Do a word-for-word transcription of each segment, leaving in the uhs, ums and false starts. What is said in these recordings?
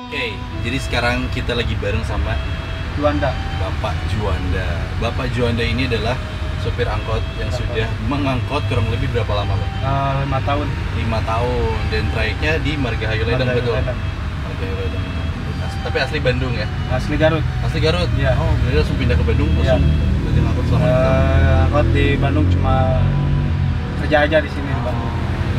Oke, jadi sekarang kita lagi bareng sama Juanda. Bapak Juanda. Bapak Juanda ini adalah sopir angkot yang Berapa? sudah mengangkot kurang lebih berapa lama, Pak? Uh, lima tahun. lima tahun dan trayeknya di Margahayu Ledeng, Margahayu betul? Ledeng. Margahayu Ledeng. As- Tapi asli Bandung ya? Asli Garut. Asli Garut? Iya. Oh, berarti langsung pindah ke Bandung, Iya. langsung kerja angkot selama lima tahun. Uh, angkot di Bandung cuma kerja aja di sini di Bandung.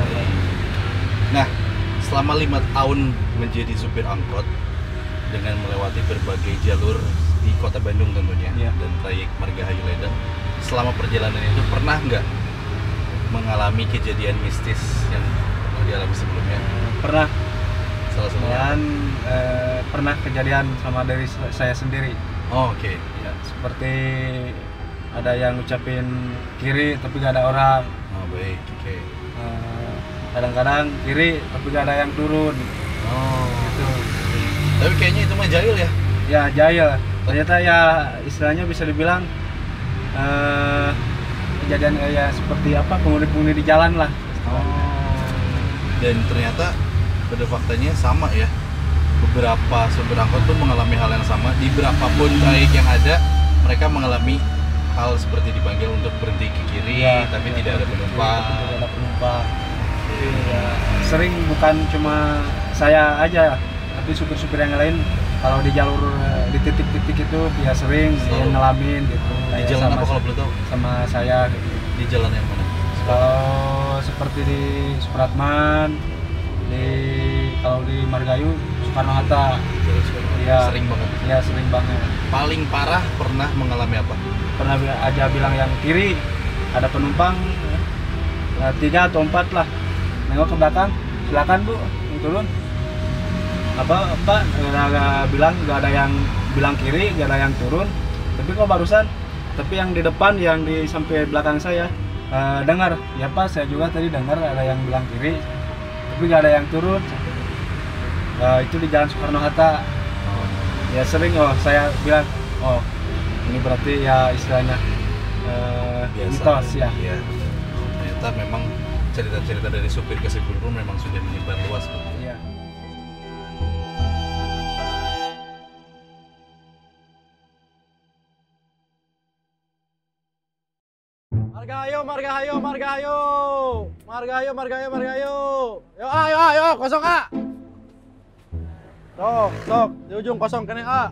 Nah, selama lima tahun menjadi supir angkot dengan melewati berbagai jalur di kota Bandung tentunya, Iya. dan trayek Margahayu Ledeng, selama perjalanan itu pernah nggak mengalami kejadian mistis yang pernah dialami sebelumnya? Pernah. Salah satunya? Dan uh, pernah kejadian sama dari saya sendiri. Oh, oke. Ya, seperti ada yang ngucapin kiri tapi gak ada orang. Oh, baik. Oke. Uh, kadang-kadang kiri tapi gak ada yang turun. Oh. Gitu. Tapi kayaknya itu mah jahil ya? Ya jahil. Ternyata ya istilahnya bisa dibilang uh, kejadian eh, ya seperti apa penghuni-penghuni di jalan lah. Oh. Dan ternyata pada faktanya sama ya. Beberapa sopir angkot pun mengalami hal yang sama. Di berapapun trayek yang ada, mereka mengalami hal seperti dipanggil untuk berhenti ke kiri, Ya, tapi ya, tidak ada tapi penumpang. Tidak ada penumpang. Ya, sering bukan cuma saya aja, tapi supir-supir yang lain kalau di jalur eh, di titik-titik itu ya sering dia Selalu. ngalamin gitu. Di Kayak jalan sama, apa kalau boleh tahu? sama saya gitu. Di jalan yang mana? Kalau seperti di Supratman, di kalau di Margahayu Soekarno Hatta, Jalan Soekarno. Iya. Sering banget. ya sering banget. Paling parah pernah mengalami apa? Pernah bi- aja bilang yang kiri ada penumpang eh, tiga atau empat lah, nengok ke belakang, silakan bu yang turun. Apa apa nggak nggak bilang nggak ada yang bilang kiri, nggak ada yang turun. Tapi kok barusan, tapi yang di depan yang di sampai belakang saya eh, dengar, ya pak saya juga tadi dengar ada yang bilang kiri, tapi nggak ada yang turun. Eh, itu di Jalan Soekarno Hatta. Ya sering oh saya bilang oh ini berarti ya istilahnya eh, mitos ya. Iya. Ternyata memang cerita-cerita dari supir ke supir pun memang sudah menyebar luas. Iya. Margahayu, Margahayu, Margahayu, Margahayu, Margahayu, Margahayu. Yo, ah, yo, ah, yo, kosong ah. Sok, sok, di ujung kosong kene ah.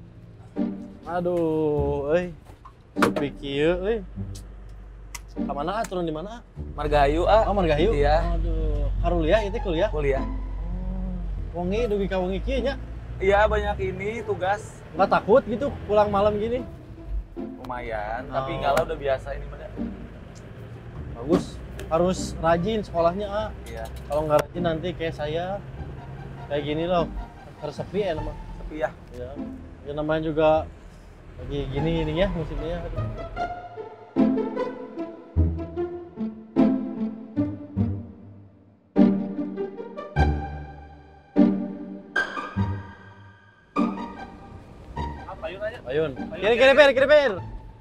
Aduh, euy. Sepi kieu euy. Ka mana ah? Turun di mana? Margahayu ah. Oh, Margahayu. Iya. Aduh, karuliah itu kuliah. Kuliah. Wengi dugi ka wengi kieu nya. Iya banyak ini tugas Enggak takut gitu pulang malam gini? lumayan, Oh. tapi enggak lah udah biasa ini pada. Bagus. Harus rajin sekolahnya ah. Iya. Kalau nggak rajin nanti kayak saya kayak gini loh. Tersepi ya nama. Tapi ya Ya, ya namanya juga lagi gini ini ya musimnya. Aduh. apa yuk aja? Ayun, kiri kiri per, kiri per.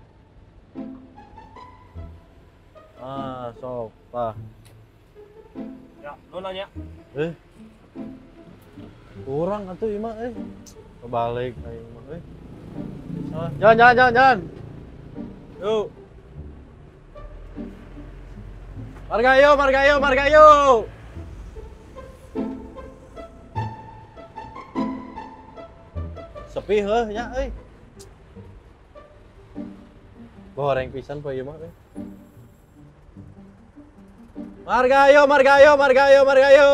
Ah, sok, pak. Ya, lu nanya. Eh, kurang atuh ieu mah, eh. Kebalik ayo mah, eh. Salah. Jalan, jalan, jalan, jalan. Yuk. Margahayu, Margahayu, Margahayu. Sepi heuh nya euy. Goreng pisan poe ieu mah euy. Margahayu, Margahayu, Margahayu, Margahayu.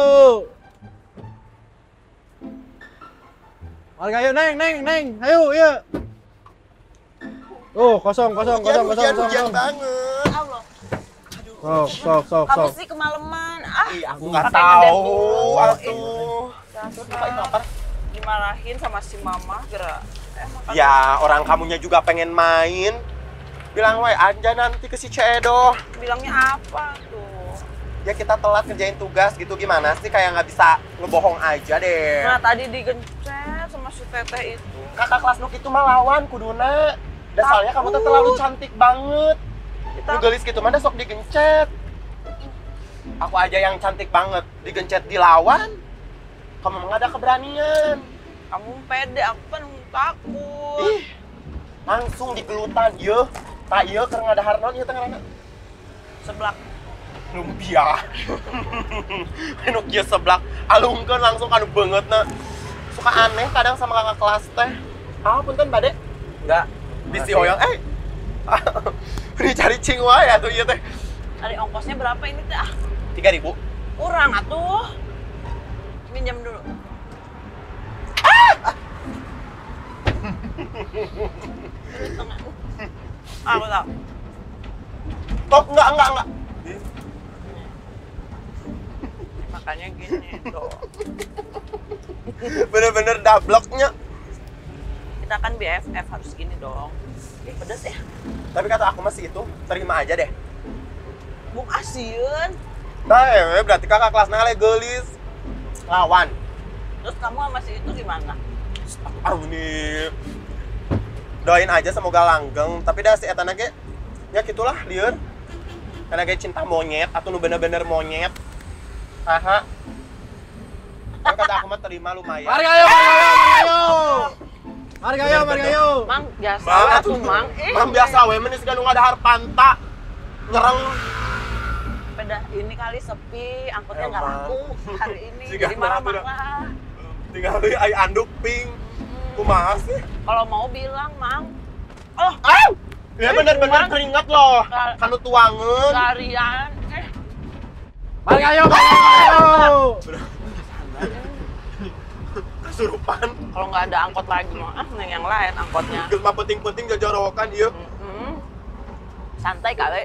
Margahayu neng, neng, neng. Ayo, iya. Oh, kosong, kosong, kosong, kosong, kosong. Hujan banget. Allah, Sok, sok, sok, kamu sok. sih kemalaman. Ah, Aku nggak tahu. Atuh. terus dimarahin sama si mama gerak. Eh, makan. Ya, orang kamunya juga pengen main. Bilang wae aja nanti ke si Cedo. Bilangnya apa tuh? Ya kita telat ngerjain tugas gitu gimana sih? Kayak nggak bisa ngebohong aja deh. Nah, tadi digencet sama si teteh itu. Kakak kelas Nuk itu mah lawan kuduna. Dasarnya kamu tuh terlalu cantik banget. Kita Lu gelis gitu mana sok digencet. Aku aja yang cantik banget digencet dilawan. Kamu nggak ada keberanian. Kamu pede, aku kan takut. Ih, langsung digelutan, iya. Tak iya karena ada harnon iya tengah Seblak. lumpia. Anu kieu seblak alungkeun langsung kanu beungeutna. Suka aneh kadang sama kakak kelas teh. Ah, punten Bade. Enggak. Bisi hoyong eh. Dicari cing wae atuh ieu teh. Ada ongkosnya berapa ini teh? Ah, tiga ribu. kurang atuh. Minjam dulu. Ah! Aku tahu. Oh, enggak enggak enggak. Makanya gini dong. Bener-bener dabloknya. Kita kan B F F harus gini dong. Eh, pedes ya? Tapi kata aku masih itu, terima aja deh. Bung Asieun. Nah, eh, berarti kakak kelasnya le geulis. Lawan. Terus kamu sama si itu gimana? Aduh nih. Doain aja semoga langgeng, tapi dah si eta ge nya kitulah lieur. Karena ge cinta monyet atau nu bener-bener monyet. Aha. Kan kata aku mah terima lumayan. Margayo, Margayo, Margayo. Margayo, Margayo. Mang, biasa Bang, atuh, Mang. Eh, Mang biasa we meunis ganu ngadahar panta. Nyereng. Sepeda ini kali sepi, angkotnya Eh, nggak Mang. laku hari ini. Si Jadi Gana tuh marah-marah. Tinggal deui ai anduk pink. Kumaha sih? Kalau mau bilang, Mang. Oh, Ah! Ya bener-bener Mang. keringat loh. Kal- Kanu tuangeun. Kalian. Eh, Margayo, Margayo. Kesurupan. kalau nggak ada angkot lagi mah, ah, neng yang lain angkotnya. Geus mah penting-penting jajorokan ieu. Mm-mm. Santai kali.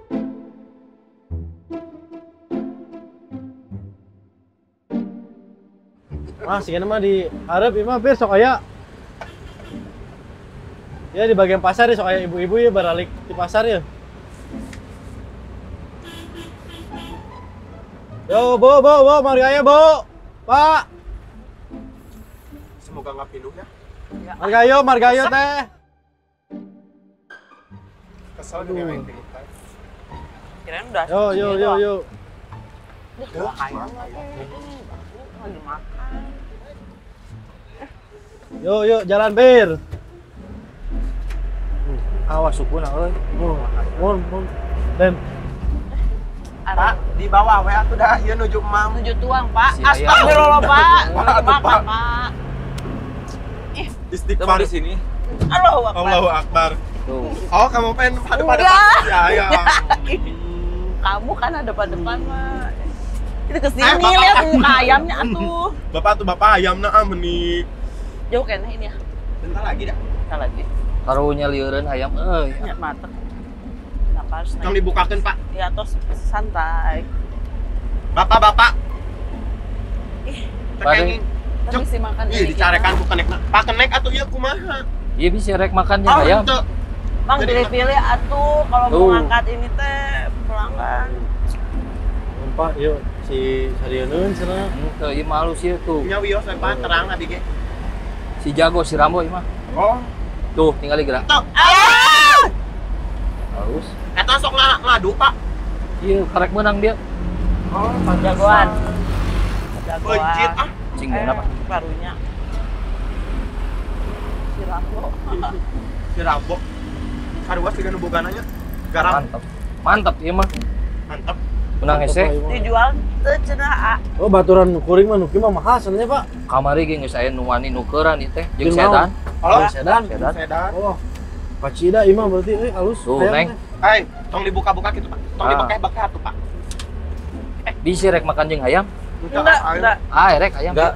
Ah, sih mah di hareup ieu mah besok aya. Ya di bagian pasar ya sok aya ibu-ibu ya baralik di pasar ya. Yo, Bu, Bu, Bu, Margayo, Bu. Pak. Semoga nggak pinuh ya. Margayo, Margayo teh. Kesel dengan yang cerita. Kirain udah. Yo, yo, segini yo, doang. yo. Duh, gua kayang lagi. Lagi makan. Yo, yo, jalan bir. Awas sukuna euy. Mun, mun, mun. Den. Pak, di bawah we atuh dah ieu nuju emam. Tujuh tuang, Pak. Si ayam. Astagfirullah, Pak. Lagi Aduh, makan, Pak. Pak. Istighfar di sini. Allahu Akbar. Allahu Akbar. Tuh. Oh, kamu pengen pada pada Enggak. ya, ya. Kamu kan ada depan-depan, Pak. Itu Eh, kesini Bapak. lihat muka ayamnya atuh. Bapak tuh bapak ayam na ah menik. Jauh kayaknya ini ya. Bentar lagi dah. Kita lagi. Karunya lieureun hayam euy. Ya, mateng. Kenapa harus Yang naik? dibukakan Pak. Ya, terus santai. Bapak-bapak. Ih, Tekenging. tapi sih makan Ih, ini dicarekan kita. bukan nek. Pak kenek atuh ieu kumaha? Iya bisa rek makannya Oh, hayam. henteu. Mang, Jadi- pilih-pilih atuh kalau mau Tuh. ngangkat ini teh pelanggan. Pak, yuk si Sarioneun cenah. Henteu ieu mah halus ieu tuh. Nya wios we Pak terang abi ge. Si jago si Rambo ieu mah. Oh, Tuh, tinggal gerak. tuh. Ah! Halus. Eta sok nga- ngadu Pak. Iya, karek menang dia. Oh, Jagoan. Jagoan. Bencit ah. Cing Eh, apa? barunya. Si Rambo. Si Rambo. Sarua siga nu bogananya. Garam. Mantap. Mantap ieu mah. Mantap. Menang hese. Dijual teu cenah A. Oh, baturan kuring mah nu kieu mah mahal sebenarnya, Pak. Kamari ge geus aya nu wani nukeran ieu teh. Jeung Jeung sedan. Oh, Sedan. Sedan. sedan. Oh. Pacida ieu mah berarti euy halus. Tuh, Hayam Neng. teh. Hai, tong dibuka-buka gitu Pak. Tong Ah. dibekeh-bekeh atuh Pak. Bisa rek makan jeung hayam. Enggak, enggak. Ah, rek hayam. Enggak.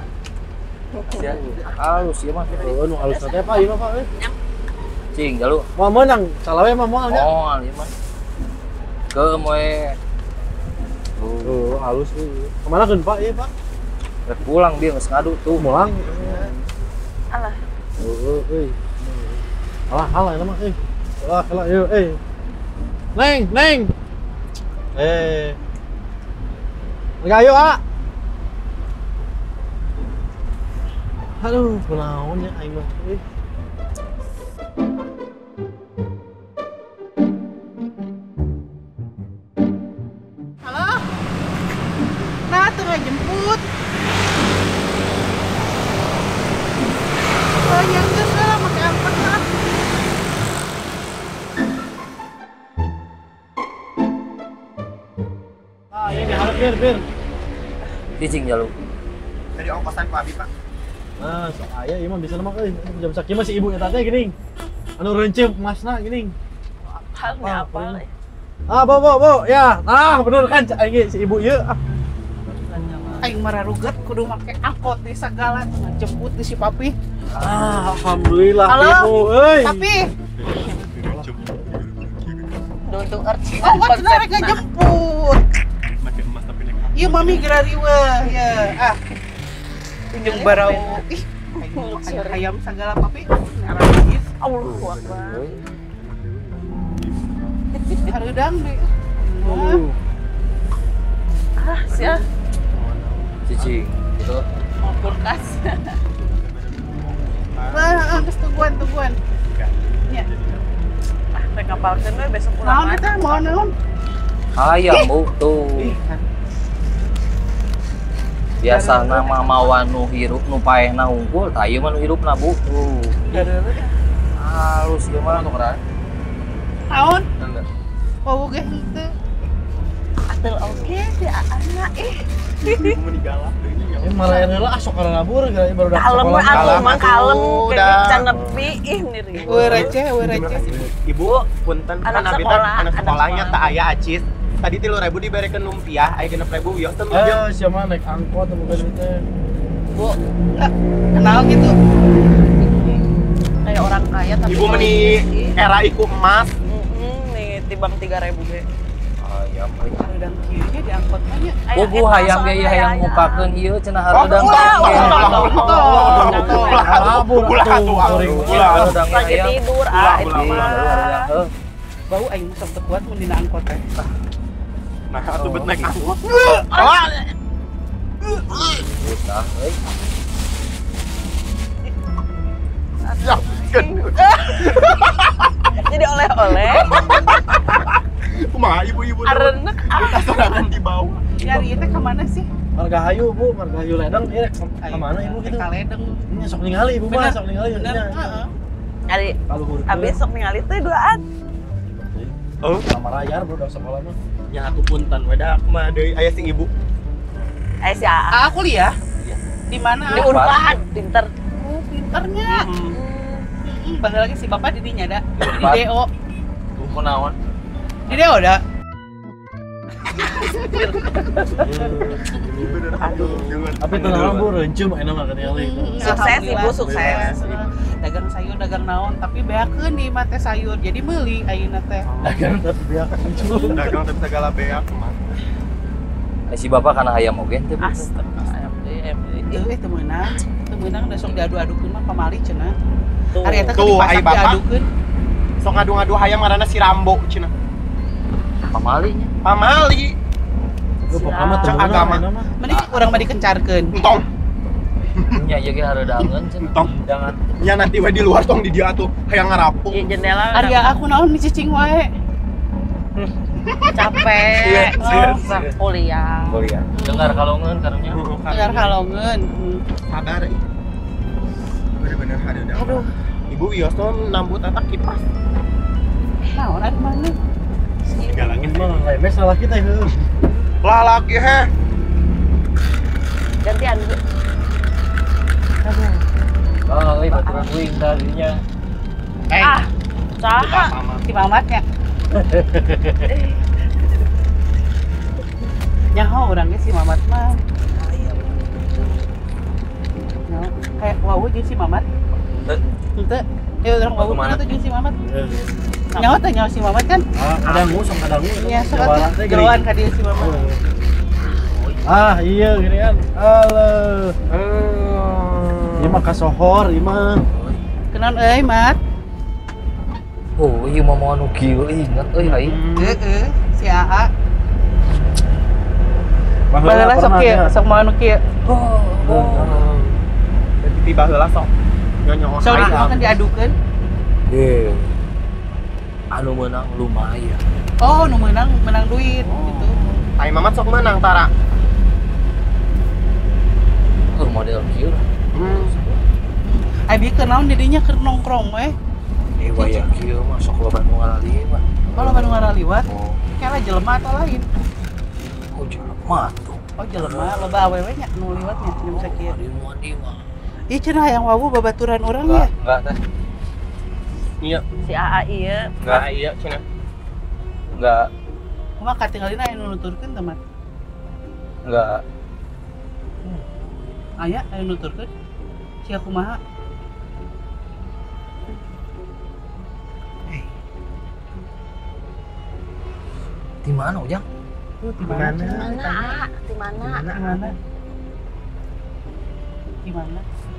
Halus ieu mah. Oh, nu halus teh Pak ieu mah Pak euy. Cing jalu. Mau menang, salawe mah moal nya. Oh, ieu mah. Keum we. Tuh, Tuh, halus euy. Kemana keun Pak ieu Pak? rek pulang dia geus ngadu tuh. Molang. Alah. Oh, euy. Alah, alah eta mah euy. Alah, alah yuk, eh. Neng, Neng. Eh. Margayo, ah. Aduh, kunaon ya aing mah euy. Halo? Nah, tuh nggak jemput. Bir, bir. Cicing jalu. Dari ongkosan ku abi, Pak. Nah, sok aya ieu mah bisa mah euy. Jam sakieu mah si ibu eta teh geuning. Anu reunceup masna geuning. Halnya apa? apa? Ah, bo bo bo, ya. Nah, bener kan cak aing si ibu ieu. Ah. Aing mararuget kudu make angkot di segala jemput di si papi. Ah, alhamdulillah Halo? ibu euy. Papi, Untuk arti. oh kan cenah rek ngajemput. Iya mami geura riweuh ya. Ah. Jeung barau ih aing hayam segala papi. Aragis Allahu Akbar. hareudang deh. Uh. Ah, sia. Cicing. Itu. Mau kulkas. Wah, geus tungguan tungguan. Ya. Ah, rek ngapalkeun we besok Naon pulang. eta mau naon? Hayam bu tuh. Biasa nama mawan nu hirup nu paehna hungkul, tah ieu mah nu hirupna bu tuh. Halus ieu mah. Naon? Wau ge henteu. Atul oke si anak ih. Eh malah heula asok karena ngabur gara baru dak Kalem we atuh mah kalem Udah. kayak can nepi ih niri. Weu receh, weu receh. Ibu, punten Anak kan abi teh sekolah, anak anak sekolahnya sekolah. tak aya acis. Tadi tilu ribu diberikan lumpia, aya genep ribu wios teh Eh, siapa naik angkot atau bukan itu? Bu, enggak kenal gitu. Kayak orang kaya tapi Ibu meni era iku emas. Heeh, nih timbang tiga ribu ge. Hayam. Hareudang kieu nya diangkot mah nya. Aya Oh bu eta hayam soalnya, ge ieu aya, hayang aya. ngupakeun ieu cenah Oh, hareudang ulah, kang. ulah, ulah, ulah, ulah. Kabur Ulah atuh, atuh, sorry. ulah. Hareudang Lagi hayam. tidur Ulah, ah itu ulah, ulah, mah. Heuh. Bau aing sok teu kuat mun dina angkot teh. Nah, atuh bet naik angkot. Utah euy. Ya, kan. Jadi oleh-oleh. Kumaha ibu-ibu Arenek ah. sorangan di bawah. Nyari ieu teh ka mana sih? Marga Hayu bu, Marga Hayu Ledeng, iya ke mana ibu gitu? Ka Ledeng. Ini sok ningali ibu mah, Bener, sok ningali. bener, Iya. heeh. Ari Kalau huruf. abis sok ningali teh duaan. Oh, sama rayar bro udah sekolah mah. nya atuh punten wedak mah deui aya si ibu. Eh si Aa. Ah, kuliah? Di mana? Di Unpad, pinter. Oh, pinternya. Hmm. Heeh, baheula lagi si bapak di dinya da. Di Unpad. D O. Tuh kunaon? Di D O da. Aduh, jangan. Tapi tenang bu, rencum enak mah kan kali itu. Sukses, Ibu, sukses. Dagang sayur, dagang naon, tapi beakeun di mate sayur. Jadi meuli ayeuna teh. Dagang tapi biak lucu. Dagang tapi segala beak mah. Eh, si bapak kana hayam oge teh. Bu. Astaga. Ieu teh meunang, teu meunang da sok diadu-adukeun mah pamali cenah. Tuh. Ari eta Tuh, teh ai dipasak bapak. diadukeun. Sok ngadu-ngadu hayam ngaranna si Rambo cenah. Pamalinya. Pamali. Gue pokoknya Cek temen agama. agama. Mending urang mah dikencarkeun. Entong, Nya ieu ge haredangeun cenah. entong. Jangan. Ya nanti we di luar tong di dia tuh hayang ngarapu. Di jendela Ari aku naon micicing wae. capek. Serius, Oh, serius. kuliah. Kuliah. Dengar kalongeun karunya. Dengar halongeun. Hmm. Sabar ih. Bener-bener ada dah. Aduh, Ibu Wios tuh nambut eta kipas. naon ari mana? Galangin Emang lemes salah kita itu. lah lagi heh. Gantian. Oh, euy baturan uing tadinya. Eh, Ah, kita saha? sama. Si Mamatnya. Nyaho orangnya si Mamat mah. No, kayak wow jeung si Mamat. Henteu. Ya orang wow Kemana? mana tuh jeung si Mamat. Nyaho teh nyaho si Mamat kan? Ah, kadangmu sok kadangmu. Iya, Jawa sokat teh gini. geroan ka dieu si Mamat. Ah, iya gini kan. Halo. Ini mah kasohor, ini mah. Kenaon euy, Mat? Oh, ieu mah moal nu kieu inget euy hai. Heeh, si Aa. Baheula Baheula sok pernah kieu, nya. sok mau anu kieu. Oh. Tiba heula sok. Nyonyo. Sok kan diadukeun. Ye. Anu menang lumayan. Oh, nu menang menang duit gitu. Ai Mamat sok menang tara. Oh, model kieu lah. Hmm. Ai bieu keur naon didinya keur nongkrong we. Eh, waya kieu mah sok loba nu ngalali mah. Kalau baru ngaraliwat, Oh, kira jelema atau lain. oh Oh, jelema tuh. Oh jelema loba awewe nya nu liwat nya jeung sakieu. Di mandi mah. Ieu cenah hayang wawu babaturan urang Enggak, ya. enggak teh. Iya. Si A A iya. Enggak, Nah, iya cenah. enggak, Kumaha katinggalina aya nu nuturkeun teh mat. enggak. Aya aya nu nuturkeun. Sia kumaha? Di mana, Ujang? Tuh di mana? Di cenah? Mana A? Di mana? Di mana? Di mana?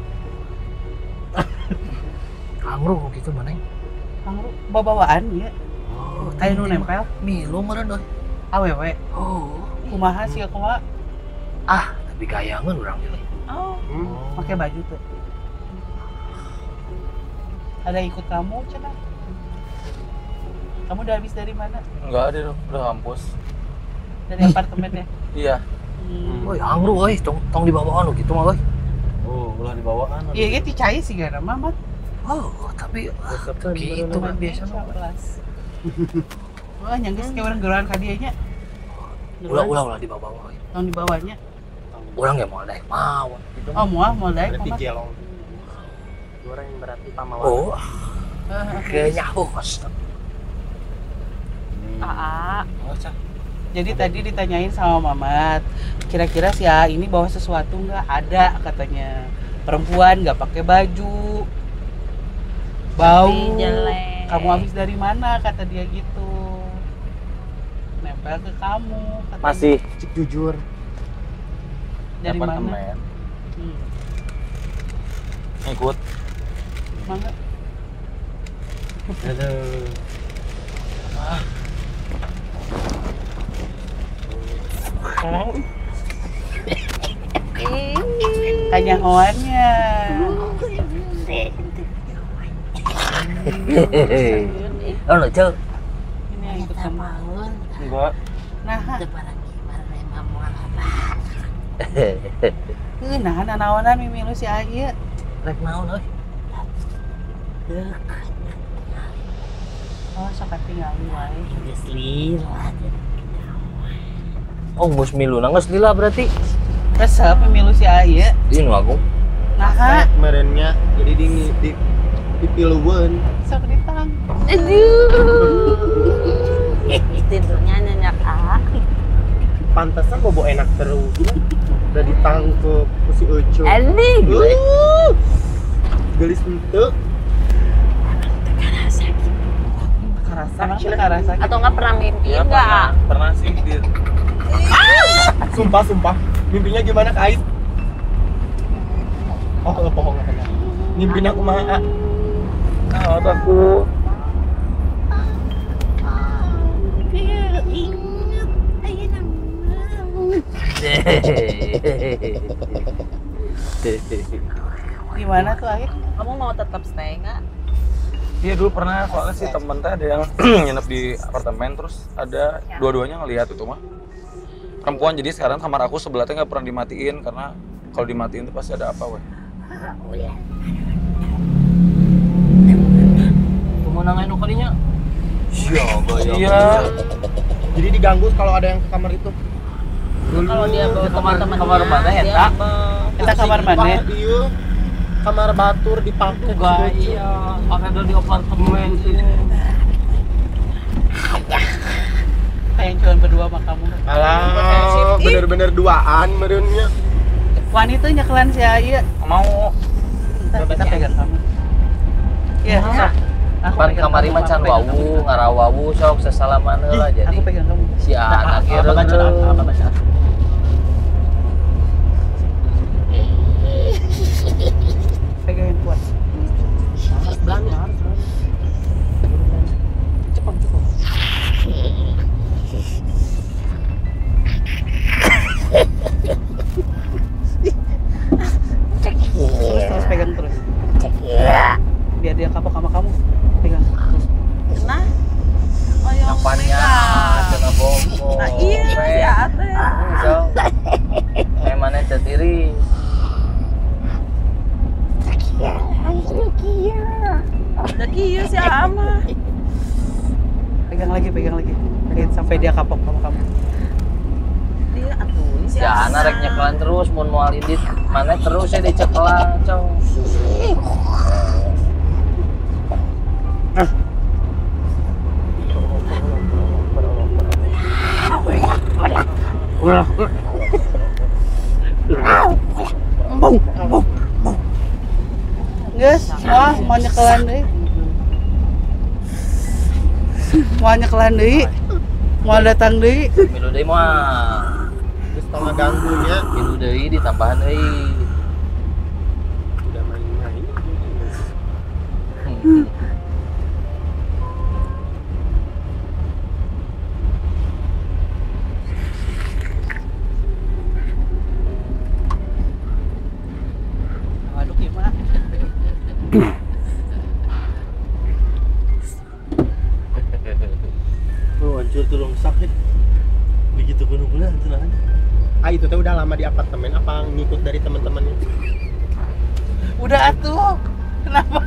Angru gitu mana? Angru babawaan ya. Oh, Aya nu nempel Milo meureun euy. awewe. Oh. Kumaha sia kumaha? Ah, tapi kayangan urang euy. Oh, Hmm. Pakai baju tuh. Ada ikut kamu cenah? Kamu udah habis dari mana? Enggak ada dong, udah kampus. Dari apartemen ya? Iya. Hmm. Woi, angru euy, tong tong dibawaan gitu mah euy. Oh, ulah dibawaan. Iya gitu cai sih gara mah mat. Oh, tapi ah, gitu kan biasa mah. Wah nyangges kayak orang geroran kadianya. Ulah-ulah ulah di bawah euy. Tong di bawahnya. Urang ge moal daek mawon. Oh muah mau daek Berarti mah. gelong. Goreng berarti pamawan. Oh, Eh, kayaknya hos. A A. Jadi tadi ditanyain sama Mamat, kira-kira si A ini bawa sesuatu nggak? Ada katanya. Perempuan nggak pakai baju, bau. Tapi jelek. Kamu habis dari mana? Kata dia gitu. Nempel ke kamu. Katanya. Masih Cik jujur. dari mana? apartemen. Hmm. Ikut. Mangga. Aduh. Tanya hoannya. Hehehe. Oh, lucu. Ini yang ikut kamu. Enggak. Nah, Heuh, nah nanaonan mimilu si Aie. Rek naon euy? Oh, sok katingali wae. Oh, geus miluna geus lila berarti. Resep mimilu si Aie. Ieu nu agung. Nah, Merenya jadi di di dipilueun. sok ditang. Tidurnya nyenyak A. Pantesan bobo enak terus. Udah ditangkep ku si Ucu. Ending. Uh, gelis henteu. Karasa, karasa. Atau nggak pernah mimpi Iya, nggak? pernah, pernah sih di Sumpah, sumpah. Mimpinya gimana, Kais? Oh, oh bohong katanya. Mimpinya kumaha? ah, takut. Gimana tuh Aie? Kamu mau tetap stay nggak? Iya dulu pernah, soalnya sih temen teh ada yang nginep di apartemen, terus ada dua-duanya ngelihat itu mah perempuan. Jadi sekarang kamar aku sebelahnya nggak pernah dimatiin karena kalau dimatiin tuh pasti ada apa weh. Kumaha nangain kalinya? Iya. Jadi diganggu kalau ada yang ke kamar itu. Kalau dia bawa Kamar- teman-teman kamar mana ya, Tak? Kita kamar mana? Iya. Kamar batur dipakai. Gaya, pakai di apartemen sini. Kayak cuma berdua sama kamu. Alah, bener-bener duaan merenya. Wanita nyekelan si Aie. Mau Ntar kita pegang kamu. Iya, sok. Aku Pan pegang kamari kamu, mah can aku pegang wawu, kamu. ngarawawu sok sesalaman heula jadi. Aku pegang kamu. Si anak Apa ieu. baca? Apa baca? Pegangin kuat. Harus berani, harus berani. Cepet, cepet. Terus terus pegang terus. Biar dia kapok sama kamu. Pegang terus. Nah, oh ya Apanya? Cenah bongko. Nah iya, si Ate. So. Kayak mana tetiri? Udah kieu si Ama. Pegang lagi, pegang lagi. Pegang sampai dia kapok sama kamu. Dia atuh. Ini si Ya, Asa. rek nyekelan terus mun moal indit mana terus ya dicekelan, cong. Geus, wah mau nyekelan deui. Mau nyekelan deui. Mau datang deui. Milu deui mah. Terus tengah ganggunya Milu deui ditambahan deui. udah main-main. Hmm. Waduh gimana? Oh, hancur tulung sakit. Begitu kuno pula tenang. Ah itu teh udah lama di apartemen apa ngikut dari teman-temannya? Udah atuh. Kenapa?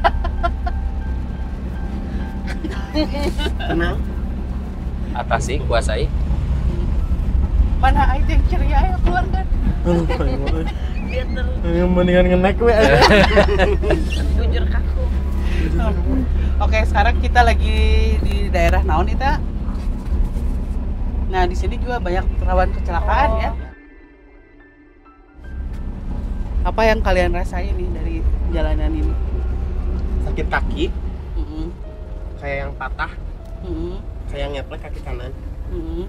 Tenang. Atasi kuasai. Mana aing yang ceria ya keluar kan? Dia Yang mendingan ngenek we aja. terbujur kaku. Oke, sekarang kita lagi di daerah naon Ita? Nah, di sini juga banyak rawan kecelakaan ya. Apa yang kalian rasain nih dari jalanan ini? Sakit kaki, Mm-mm. kayak yang patah, Mm-mm. kayak yang ngeplek kaki kanan. Mm-mm.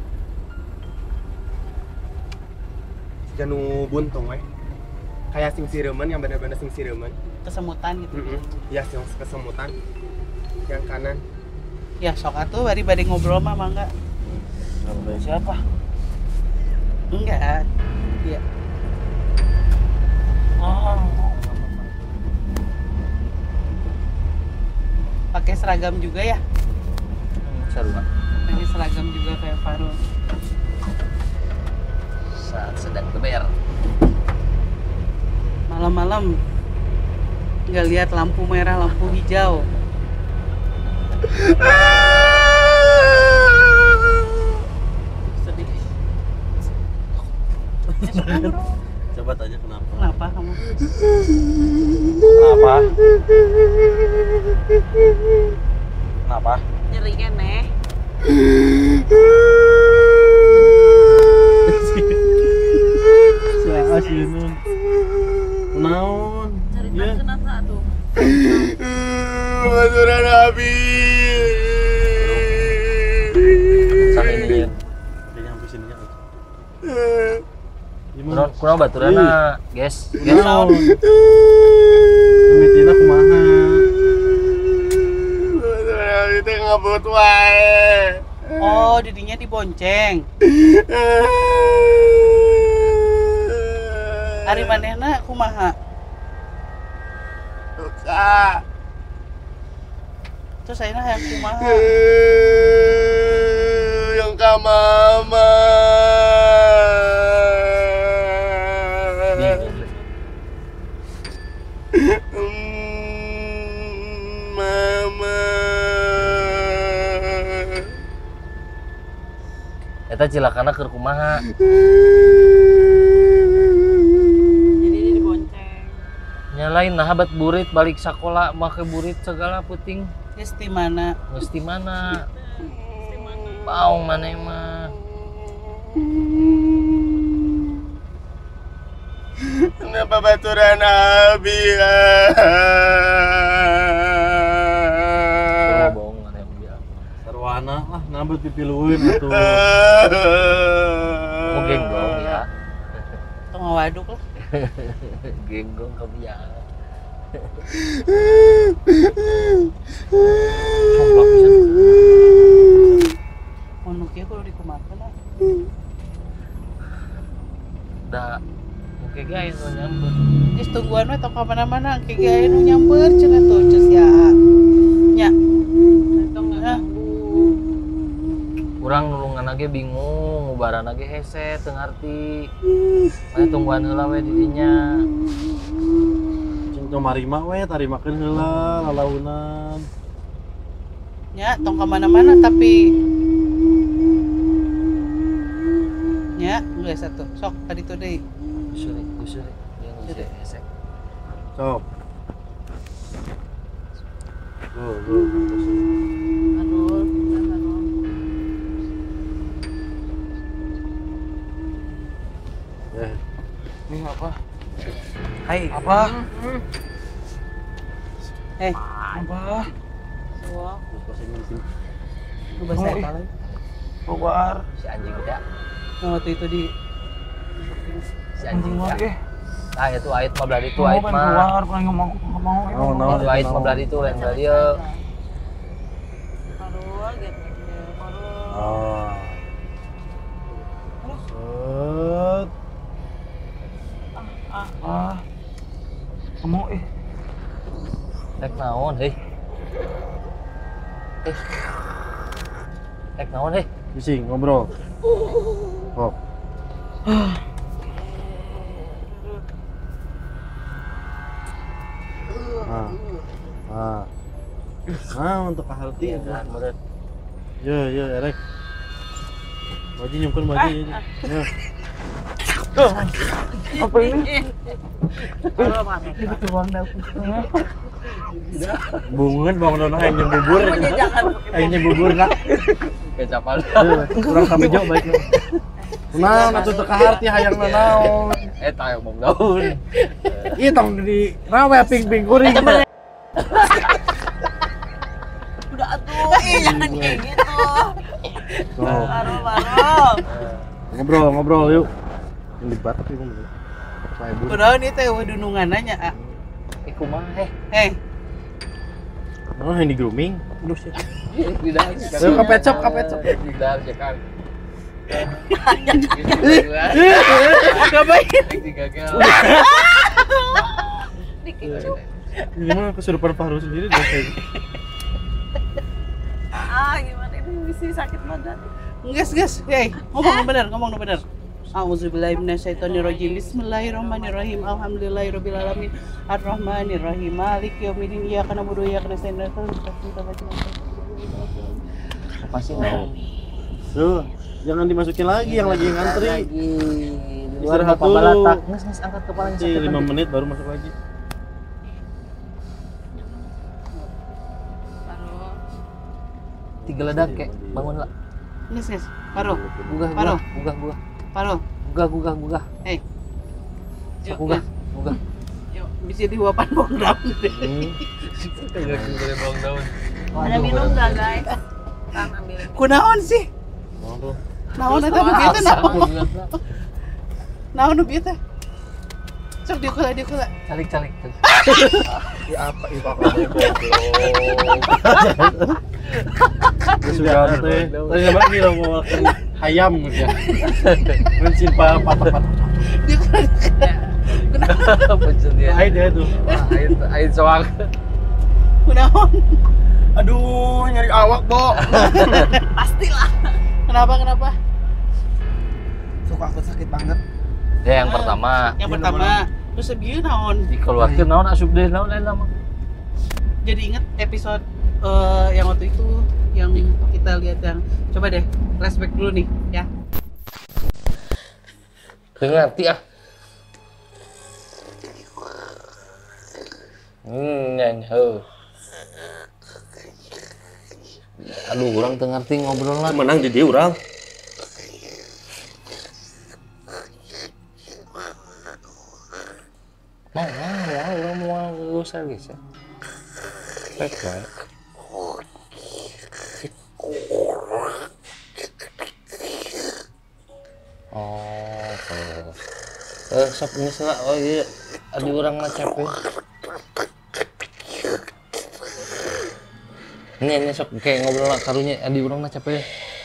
Janu buntung we. Kayak sing siremen yang bener-bener sing siremen. Kesemutan gitu. Heeh. Ya sing kesemutan. Yang kanan. Ya, sok atuh bari bari ngobrol mah mangga. Sampai siapa? Enggak. Iya. Pakai seragam juga ya? Seru Pak. Pakai seragam juga kayak Farul. Saat sedang keber. Malam-malam nggak lihat lampu merah, lampu hijau. Sedih. Coba tanya kenapa? Kenapa kamu? Kenapa? Kenapa? Nyeri keneh. Siapa sih nun? Naon? Cerita Ya. kenapa tuh? Baturan habis. Sampai ini ya. Kayaknya sampai sini ya. Kurang kurang baturana, guys. Guys. Naon? Mitina kumaha? Baturan habis teh ngabut wae. Oh, didinya dibonceng. Ari manehna kumaha? Luka. Terus ayeuna hayang kumaha? Yang ka mama. Hmm, mama. Eta cilakana keur kumaha? Jadi dia dibonceng. Nyalain nah habat burit balik sekolah make burit segala puting. Geus di mana? Geus di mana? Paung maneh mah. Kenapa baturan habis? Coba bohong maneh yang bilang. Sarwana lah nambut pipilueun atuh. Mau genggong ya. Tong ngawaduk lah. Genggong kebiasaan. Somplak pisan. Mun kieu kudu dikumakeun lah. Da oke guys nu nyambut. Geus tungguan we tong ka mana-mana engke ge aya nu nyamper cenah tuh ceus ya. Nya. Tong Hah? Urang nulungan ge bingung, ngubaran ge hese teu ngarti. Mane tungguan heula we di dinya. Cinta marima we tarimakeun heula lalaunan. Nya tong ka mana-mana tapi nya geus atuh ka dito day. Usuri, usuri. Yang usuri hesek. Sok. Go, go. Aduh, aduh. Eh, Ini apa? Hai. Apa? Eh, Apa? Wah, lu bahasa Oh, apa lagi? Keluar. Si anjing udah. Yang waktu itu di Si anjing Keluar udah. eh. Ah itu ait mah berarti itu Mau ait pengen mah. keluar, pengen ngomong ngomong. Oh, no. Itu ait mah berarti itu lain berarti ya. aduh, gitu. Aduh. ah. Set. Ah. Kamu eh. Rek naon heuh. Eh. Rek naon heuh. Bising ngobrol. Kok. Ah. Ah. Ah, untuk kaharti Iya kan, bener. Ya, ya, Erek. Baji nyungkun baji. Ya. Apa ini? Aduh, mana? Keluar dari Bungun bang Dono hanya bubur. Jangan. Hanya bubur lah. Kecapal. Kurang kami jauh baik. Nah, atuh teu kaharti hayang naon. Eh tayo bom daun. Ieu tong di rawe ping-ping kuring. Udah atuh, ih jangan kayak gitu. Oh, Baru, baru. ngobrol, ngobrol yuk. Ini libat tapi ngomong. Saya buru. kunaon ieu teh wadunungan nanya. Ah. Eh kumaha heh. Eh, Oh, yang di grooming. Aduh sih. Tidak. Ayo, kapecop, kapecop. Tidak, jangan. ngapain? Digagal. Dikecup. Ini mah kesurupan Fahru sendiri dah kayak. Ah, gimana ini bisa sakit badan. Gas, gas. Hei, ngomong nu bener, ngomong nu bener. A'udzubillahi minasyaitonirrajim. Bismillahirrahmanirrahim. Alhamdulillahirabbil alamin. Arrahmanirrahim. Maliki yaumiddin. Iyyaka na'budu wa iyyaka nasta'in. Apa sih mau? Tuh, jangan dimasukin lagi yang lagi ngantri. Lagi. Di luar Istirahat apa dulu. balatak. Nges nges angkat kepalanya Nanti sakit. lima nanti. menit baru masuk lagi. Baru. Tiga ledak kek. Bangun lah. Gas, gas. Paro, Gugah Paro. gugah gugah gugah. paro. Gugah gugah gugah. Hei, Sok gugah gugah. yuk bisa diwapan bong daun deh. Hmm. Enggak boleh bawang daun. Ada minum nggak guys? Kan ambilin. Kunaon sih? Mau tuh. Naon eta nu kieu teh naon? Naon nu kieu teh? Sok diukula diukula. Calik calik. calik. Ya apa itu apa goblok. Sudah teh. Tadi sama lagi lo mau makan ayam gitu ya. Mencin pa patok-patok. Diukula. Pecel dia. Air dia tuh. Air air soang. Kunaon? Aduh, nyari awak, Bo. Pastilah. Kenapa kenapa? Suka aku sakit banget. Ya yang pertama Yang pertama, terus sebieu naon? dikeluarkan naon asup deh naon lain lama. Jadi inget episode eh, yang waktu itu yang kita lihat yang coba deh flashback dulu nih ya. Ngerti ah. Hmm, nyanyi. Aduh, orang teu ngerti ngobrol lah. Menang jadi orang. Mau lah, ya, orang mau lu service ya. Baik baik. Oh, kalau eh sok misalnya oh iya ada orang mah capek. Ini ini sok kayak ngobrol lah karunya ada orang mah capek.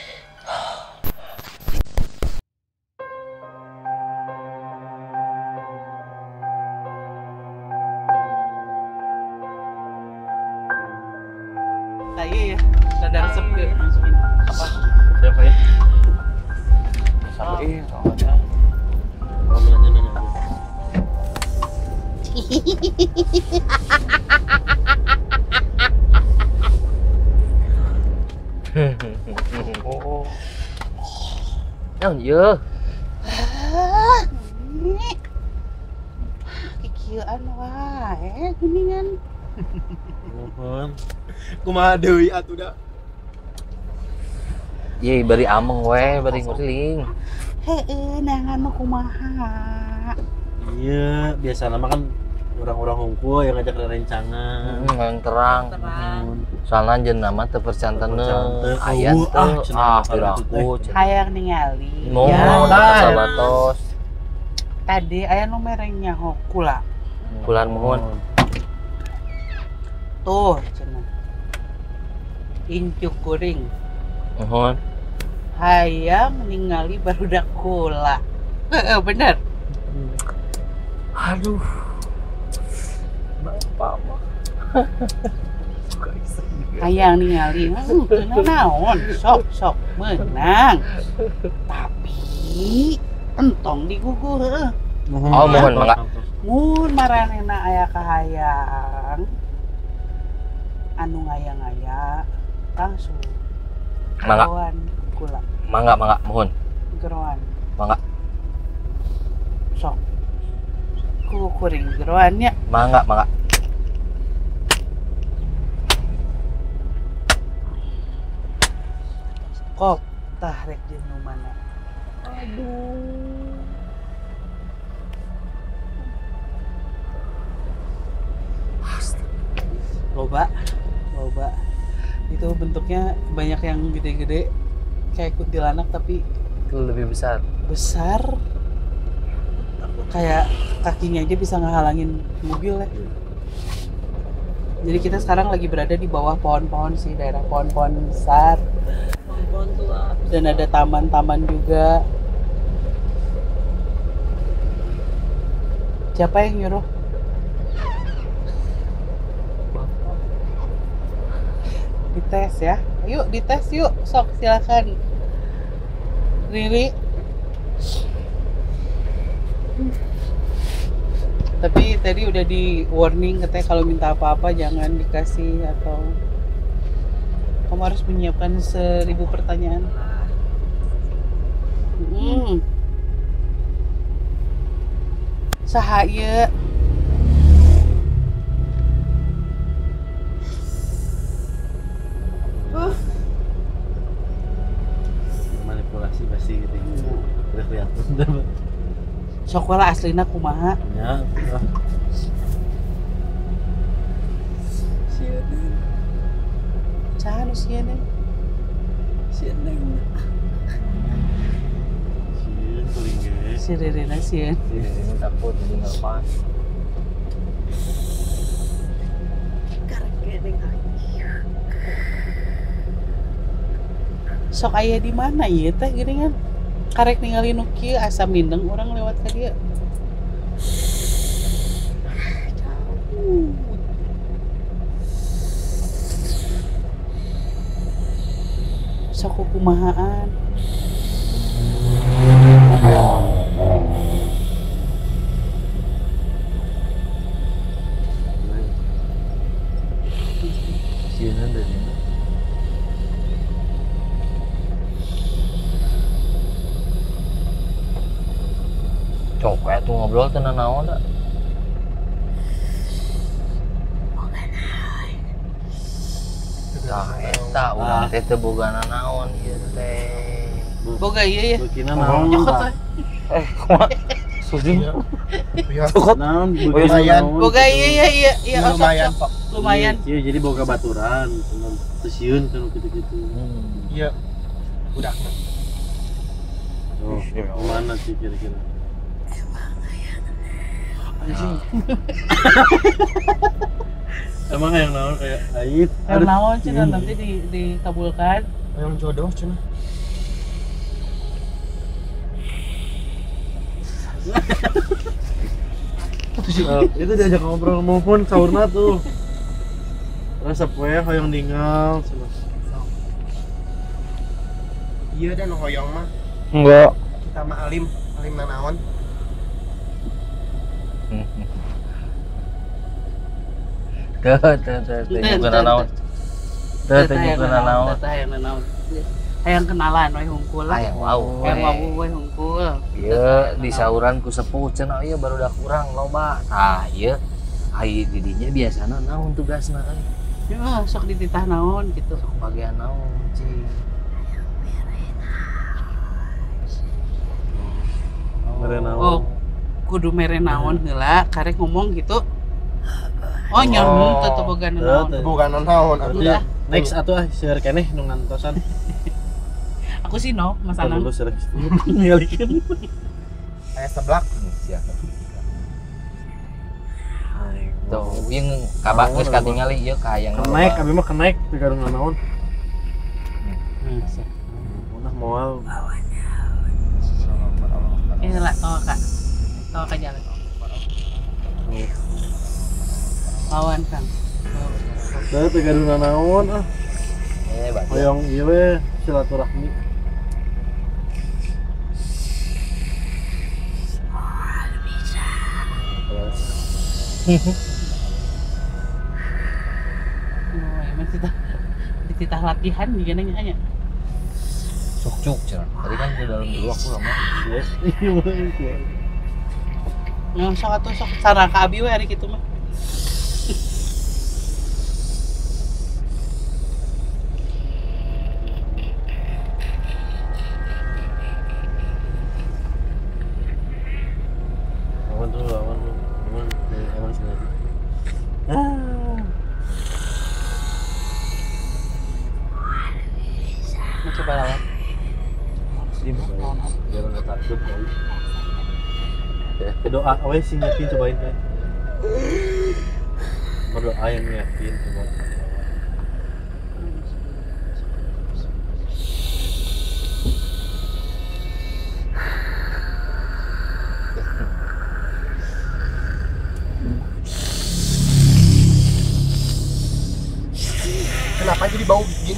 Nah iya ya, rada resep deh masukin. Apa? Siapa ya? Sampai eh kawannya. Kalau nanya-nanya aja. Oh. Yang iya. kieuan wae kuningan. Mohon. Kumaha deui atuh da. Iya, bari ameng we, bari nguling. Heeh, nah anu kumaha. Iya, biasa nama kan orang-orang hungkul yang ngajak rencangan. Hmm, yang terang. Terang. Soalnya jeung nama teu percanten Percanten. aya Oh, teu. ah, cenah Ah, parah piraku. itu Hayang ningali. Mau Ya, dapat sabatos. tadi aya nu merengnya hokula. Bulan mohon. Tuh, cenah. Incuk kuring. Mohon. Hayang ningali barudak kula. Heeh, bener. Aduh. Bapak mah. Hayang ningali. Hmm, teu naon, sok sok menang. Tapi entong digugu heueuh. Oh, mohon mangga. Mun maranehna aya kahayang anu ngaya-ngaya langsung Mangga, geroan kula mangga, mangga, mohon. geroan Mangga, sok ku kuring geroannya mangga, mangga. kok tah rek jeung nu mana. Aduh. Loba, loba. Itu bentuknya banyak yang gede-gede kayak kuntilanak tapi Itu lebih besar. besar. Kayak kakinya aja bisa ngehalangin mobil ya. Jadi kita sekarang lagi berada di bawah pohon-pohon sih, daerah pohon-pohon besar. Pohon tua. Dan ada taman-taman juga. Siapa yang nyuruh? Dites ya. Yuk dites yuk. Sok silakan. Riri. Tapi tadi udah di warning katanya kalau minta apa-apa jangan dikasih atau kamu harus menyiapkan seribu pertanyaan. Hmm. Saha ieu? Manipulasi pasti gitu. Udah kelihatan. Sok wala aslina kumaha? Ya, ah. Saha nu sieun? Sieun kuring ge. Si Ririna sieun. Ini takut jadi ngelepas. Sok aya di mana ieu teh geuningan? Karek ningali nu kieu asa mindeng urang lewat ka dieu. Sok kumahaan. Sieun dari cok tuh ngobrol tenan naon da. Tah eta urang teh teu bogana naon ieu teh. Boga ieu ya. Bekina naon? Nyokot we. Eh, kumaha? Sujing. Cokot naon? Lumayan. Boga ieu ya ieu ieu sok, Lumayan, sok. Pak. Lumayan. Iya, jadi boga baturan, cuman sieun kan gitu-gitu. Hmm. Iya. Udah. Oh, gimana sih kira-kira? Anjing. Emang yang naon kayak ait? Yang naon cenah nanti di dikabulkan. Yang jodoh cenah. Oh, itu diajak ngobrol mohon saurna tuh. Rasa poe hoyong ninggal cenah. Iya dan hoyong mah. Enggak. Kita mah alim, alim nanaon. Teu teu teu teu nyukeun naon. Teu teu nyukeun naon. Teu hayang naon. hayang kenalan we hungkul lah. Hayang wau. Hayang wau we hungkul. Ieu di sauran ku sepuh cenah ieu baru dah kurang loba. Tah ieu ai didinya biasana naon tugasna euy. Ya sok dititah naon gitu. Sok bagian naon cing. Mere naon. Oh, kudu mere naon heula karek ngomong gitu. Oh nyamun teu teu boga naon. Bukan naon atuh. Berarti next atuh ah seueur keneh nu ngantosan. Aku sih no, Mas Anang. Dulu seueur ngalikeun. Aya seblak. Sia. Tuh, yang kabak geus katingali ieu ka hayang Kenaik, abi mah kenaik di garung naon. Hmm, siap. Udah moal. Ini lah tawa kak, tawa kak jalan. Lawan kang. Teu teu garung naon ah. Eh, baca. Hoyong ieu we silaturahmi. Oh, emang kita dititah latihan juga nanya anya. Cuk cuk cenah. Tadi kan di dalam dulu aku lama. Yes. Iya bener. Yang sok atuh sok sarana ka abi we hari kitu mah. Awan dulu, awan dulu. Awan, awan sini. Ah. Mau coba lawan. Sim, biar nggak takut kali. Doa, awe sih yakin cobain teh. Berdoa yang yakin coba. Kenapa jadi bau begini?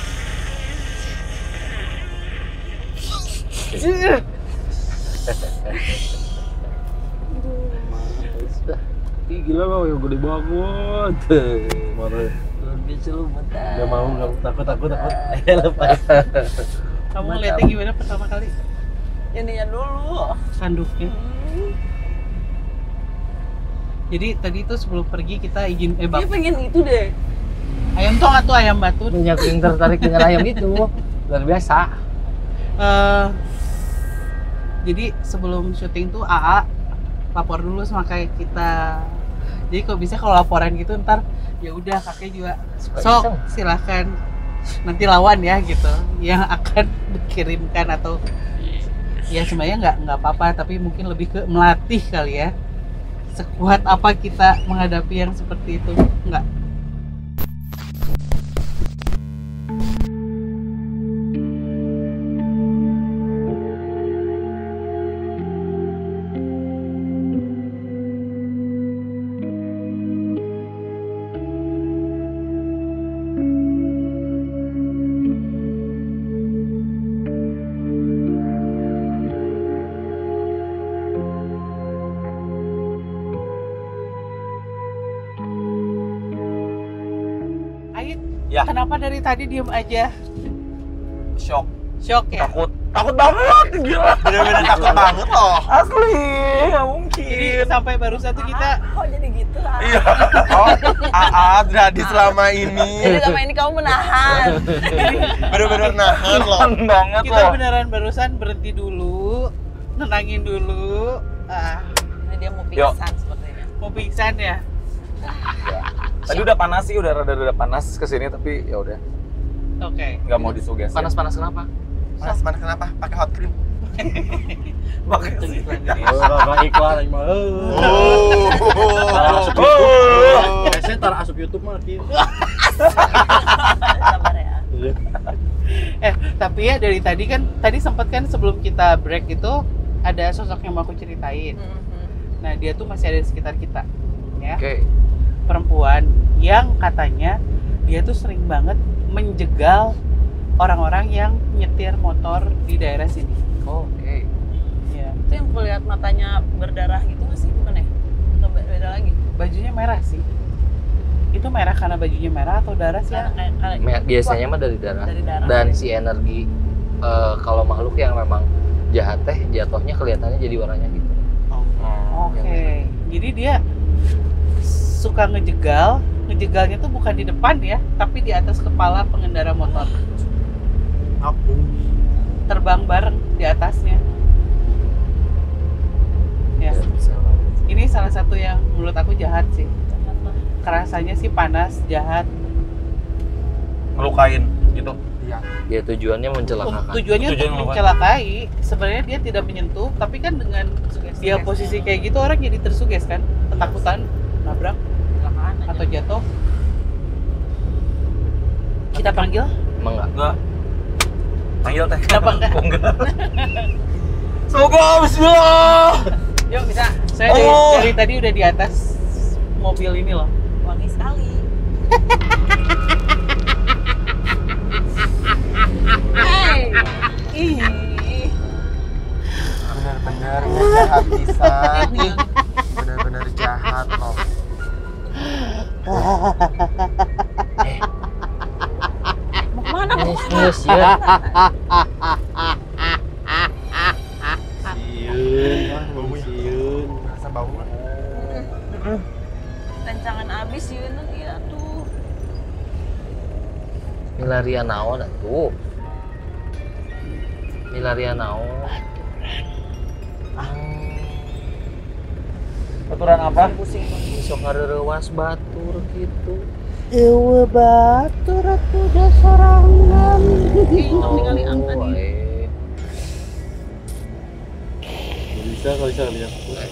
Ih gila lo yang gede banget. Marah. Luar biasa lu mentah. Gak mau, gak mau. Takut, takut, takut. Eh lepas. Kamu ngeliatnya gimana pertama kali? Ininya dulu. Sanduknya. Jadi tadi itu sebelum pergi kita izin eh Dia bab. pengen itu deh. Ayam tong atau ayam batu? Banyak yang tertarik dengan ayam itu. Luar biasa. Eh, jadi sebelum syuting tuh A A lapor dulu sama kayak kita. Jadi kok bisa kalau laporan gitu ntar ya udah kakek juga sok silahkan nanti lawan ya gitu yang akan dikirimkan atau ya sebenarnya nggak nggak apa-apa tapi mungkin lebih ke melatih kali ya sekuat apa kita menghadapi yang seperti itu nggak. Ait, Ya. kenapa dari tadi diem aja? Shock. Shock ya? Takut. Takut banget, gila. Bener-bener takut banget loh. Asli, nggak Jadi mungkin. sampai barusan tuh kita Kok jadi gitu ah? Iya. Oh, Aa, berarti selama Jadi ini selama ini kamu menahan. bener-bener nahan loh. banget kita beneran barusan berhenti dulu, nenangin dulu. Ah, Ini dia mau Yuk. pingsan sepertinya. mau pingsan ya? Tadi udah panas sih, udah rada-rada panas kesini tapi ya udah Oke. nggak mau disuges. Panas-panas kenapa? Panas, panas kenapa? Pakai hot cream. Itu iklan jadi. Oh, gak iklan aja mah. Oh. Asup YouTube. Biasanya tar asup YouTube mah kieu. Sabar ya. Eh, tapi ya dari tadi kan, tadi sempat kan sebelum kita break itu ada sosok yang mau aku ceritain. Mhm. Nah, dia tuh masih ada di sekitar kita. Ya. Oke. Perempuan yang katanya dia tuh sering banget menjegal orang-orang yang nyetir motor di daerah sini. Oke. Ya. Itu yang kulihat matanya berdarah gitu nggak sih? Bukan ya? Atau be- beda lagi? Bajunya merah sih. itu merah karena bajunya merah atau darah sih? Karena kayak kayak Me- Biasanya mah dari darah. Dari darah. Dan si energi eh, kalau makhluk yang memang jahat teh jatuhnya kelihatannya jadi warnanya gitu. Oke, jadi dia suka ngejegal, ngejegalnya tuh bukan di depan ya, tapi di atas kepala pengendara motor. Aku. Terbang bareng di atasnya. Ya, ini salah satu yang menurut aku jahat sih. Kerasanya sih panas, jahat. Ngelukain gitu. Ya tujuannya Oh, mencelakakan. tujuannya Tujuan untuk apa? mencelakai. Sebenarnya dia tidak menyentuh, tapi kan dengan dia posisi kayak gitu orang jadi tersuges kan, ketakutan, nabrak kecelakaan aja. atau jatuh. Kita panggil? Emang enggak? Enggak. Panggil teh. Kenapa enggak? Kok enggak? Semoga bismillah. Yuk bisa. Saya dari, Oh. dari tadi udah di atas mobil ini loh. Wangi sekali. Hey. Ih. Bener-bener jahat pisan. Bener-bener jahat loh. Mau kemana? Mau Nus, kemana? nus, ya. Sieun, sieun. Rasa bau. Rencangan abis yun dia tuh. Milarian naon atuh? Milarian naon? Aturan apa? Pusing. Sok ngarerewas batur gitu. Ewe batur atuh udah sorangan. Tinggal tinggal angkat Oh, nih. eh. Bisa kalau bisa lihat.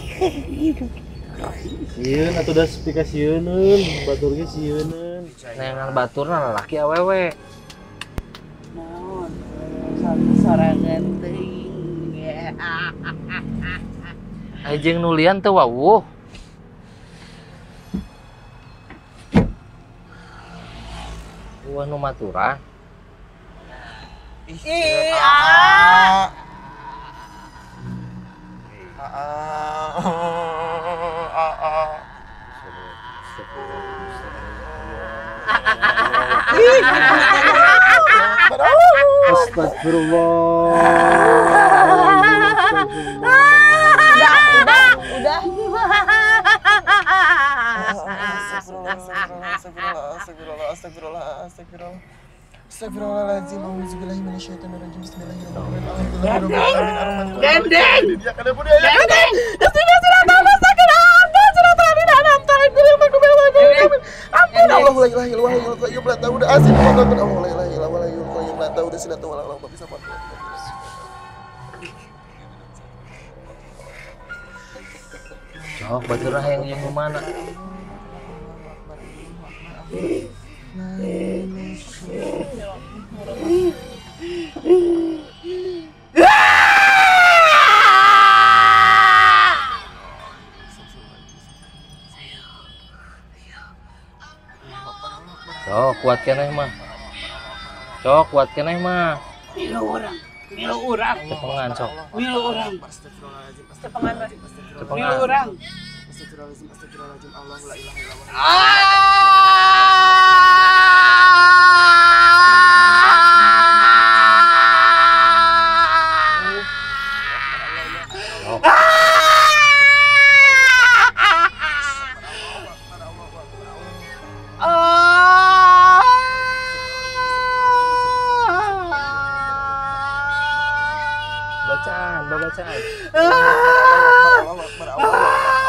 Sieun atuh da spika sieunun, baturnya sieunun. Neangan batur na lalaki awewe. Naon? Satu sorangan teuing. Ajeng nulian teu wawuh. Wah nu maturan. Ih, ah. Astagfirullah. Udah, udah. Astagfirullah, astagfirullah, astagfirullah, astagfirullah. Astagfirullahaladzim, auzubillahi minasyaitonirrajim. Bismillahirrahmanirrahim. Dendeng! Dendeng! Ampun, Allah la ilaha illallah wal qayyum la ta'udu asin wa la ta'udu Allah la ilaha illallah wal qayyum la ta'udu sinatu wa la nawm bisa apa. Sok batur yang jeung mana? Cok, kuat keneh mah. Cok, kuat keneh mah. Milu orang, milu orang, Cepengan, cok. milu orang, Cepengan, Mas. milu Cepengan. orang. Astagfirullahaladzim, astagfirullahaladzim, Allah la ilaha illallah. Bacaan, babacaan. Allah Akbar, Allah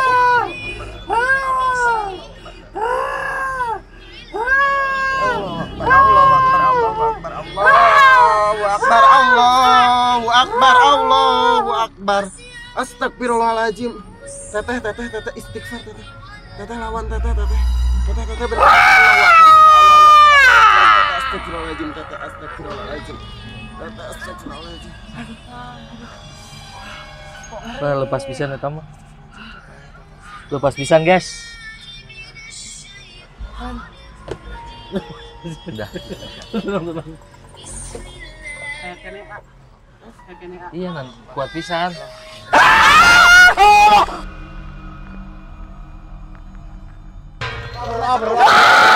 Allahu Akbar, Allahu Akbar, Allahu Akbar. Astagfirullahaladzim. Teteh, teteh, teteh, istighfar, teteh. Teteh lawan teteh, teteh. Teteh, teteh benar. Allahu Akbar, Allahu Akbar. Astagfirullahaladzim, teteh, astagfirullahaladzim. Teteh, astagfirullahaladzim. Nah, lepas pisan eta mah. Lepas pisan, guys. Udah. Kayak kene, Kak. Kayak kene, Kak. Iya kan, kuat pisan. berdoa berdoa.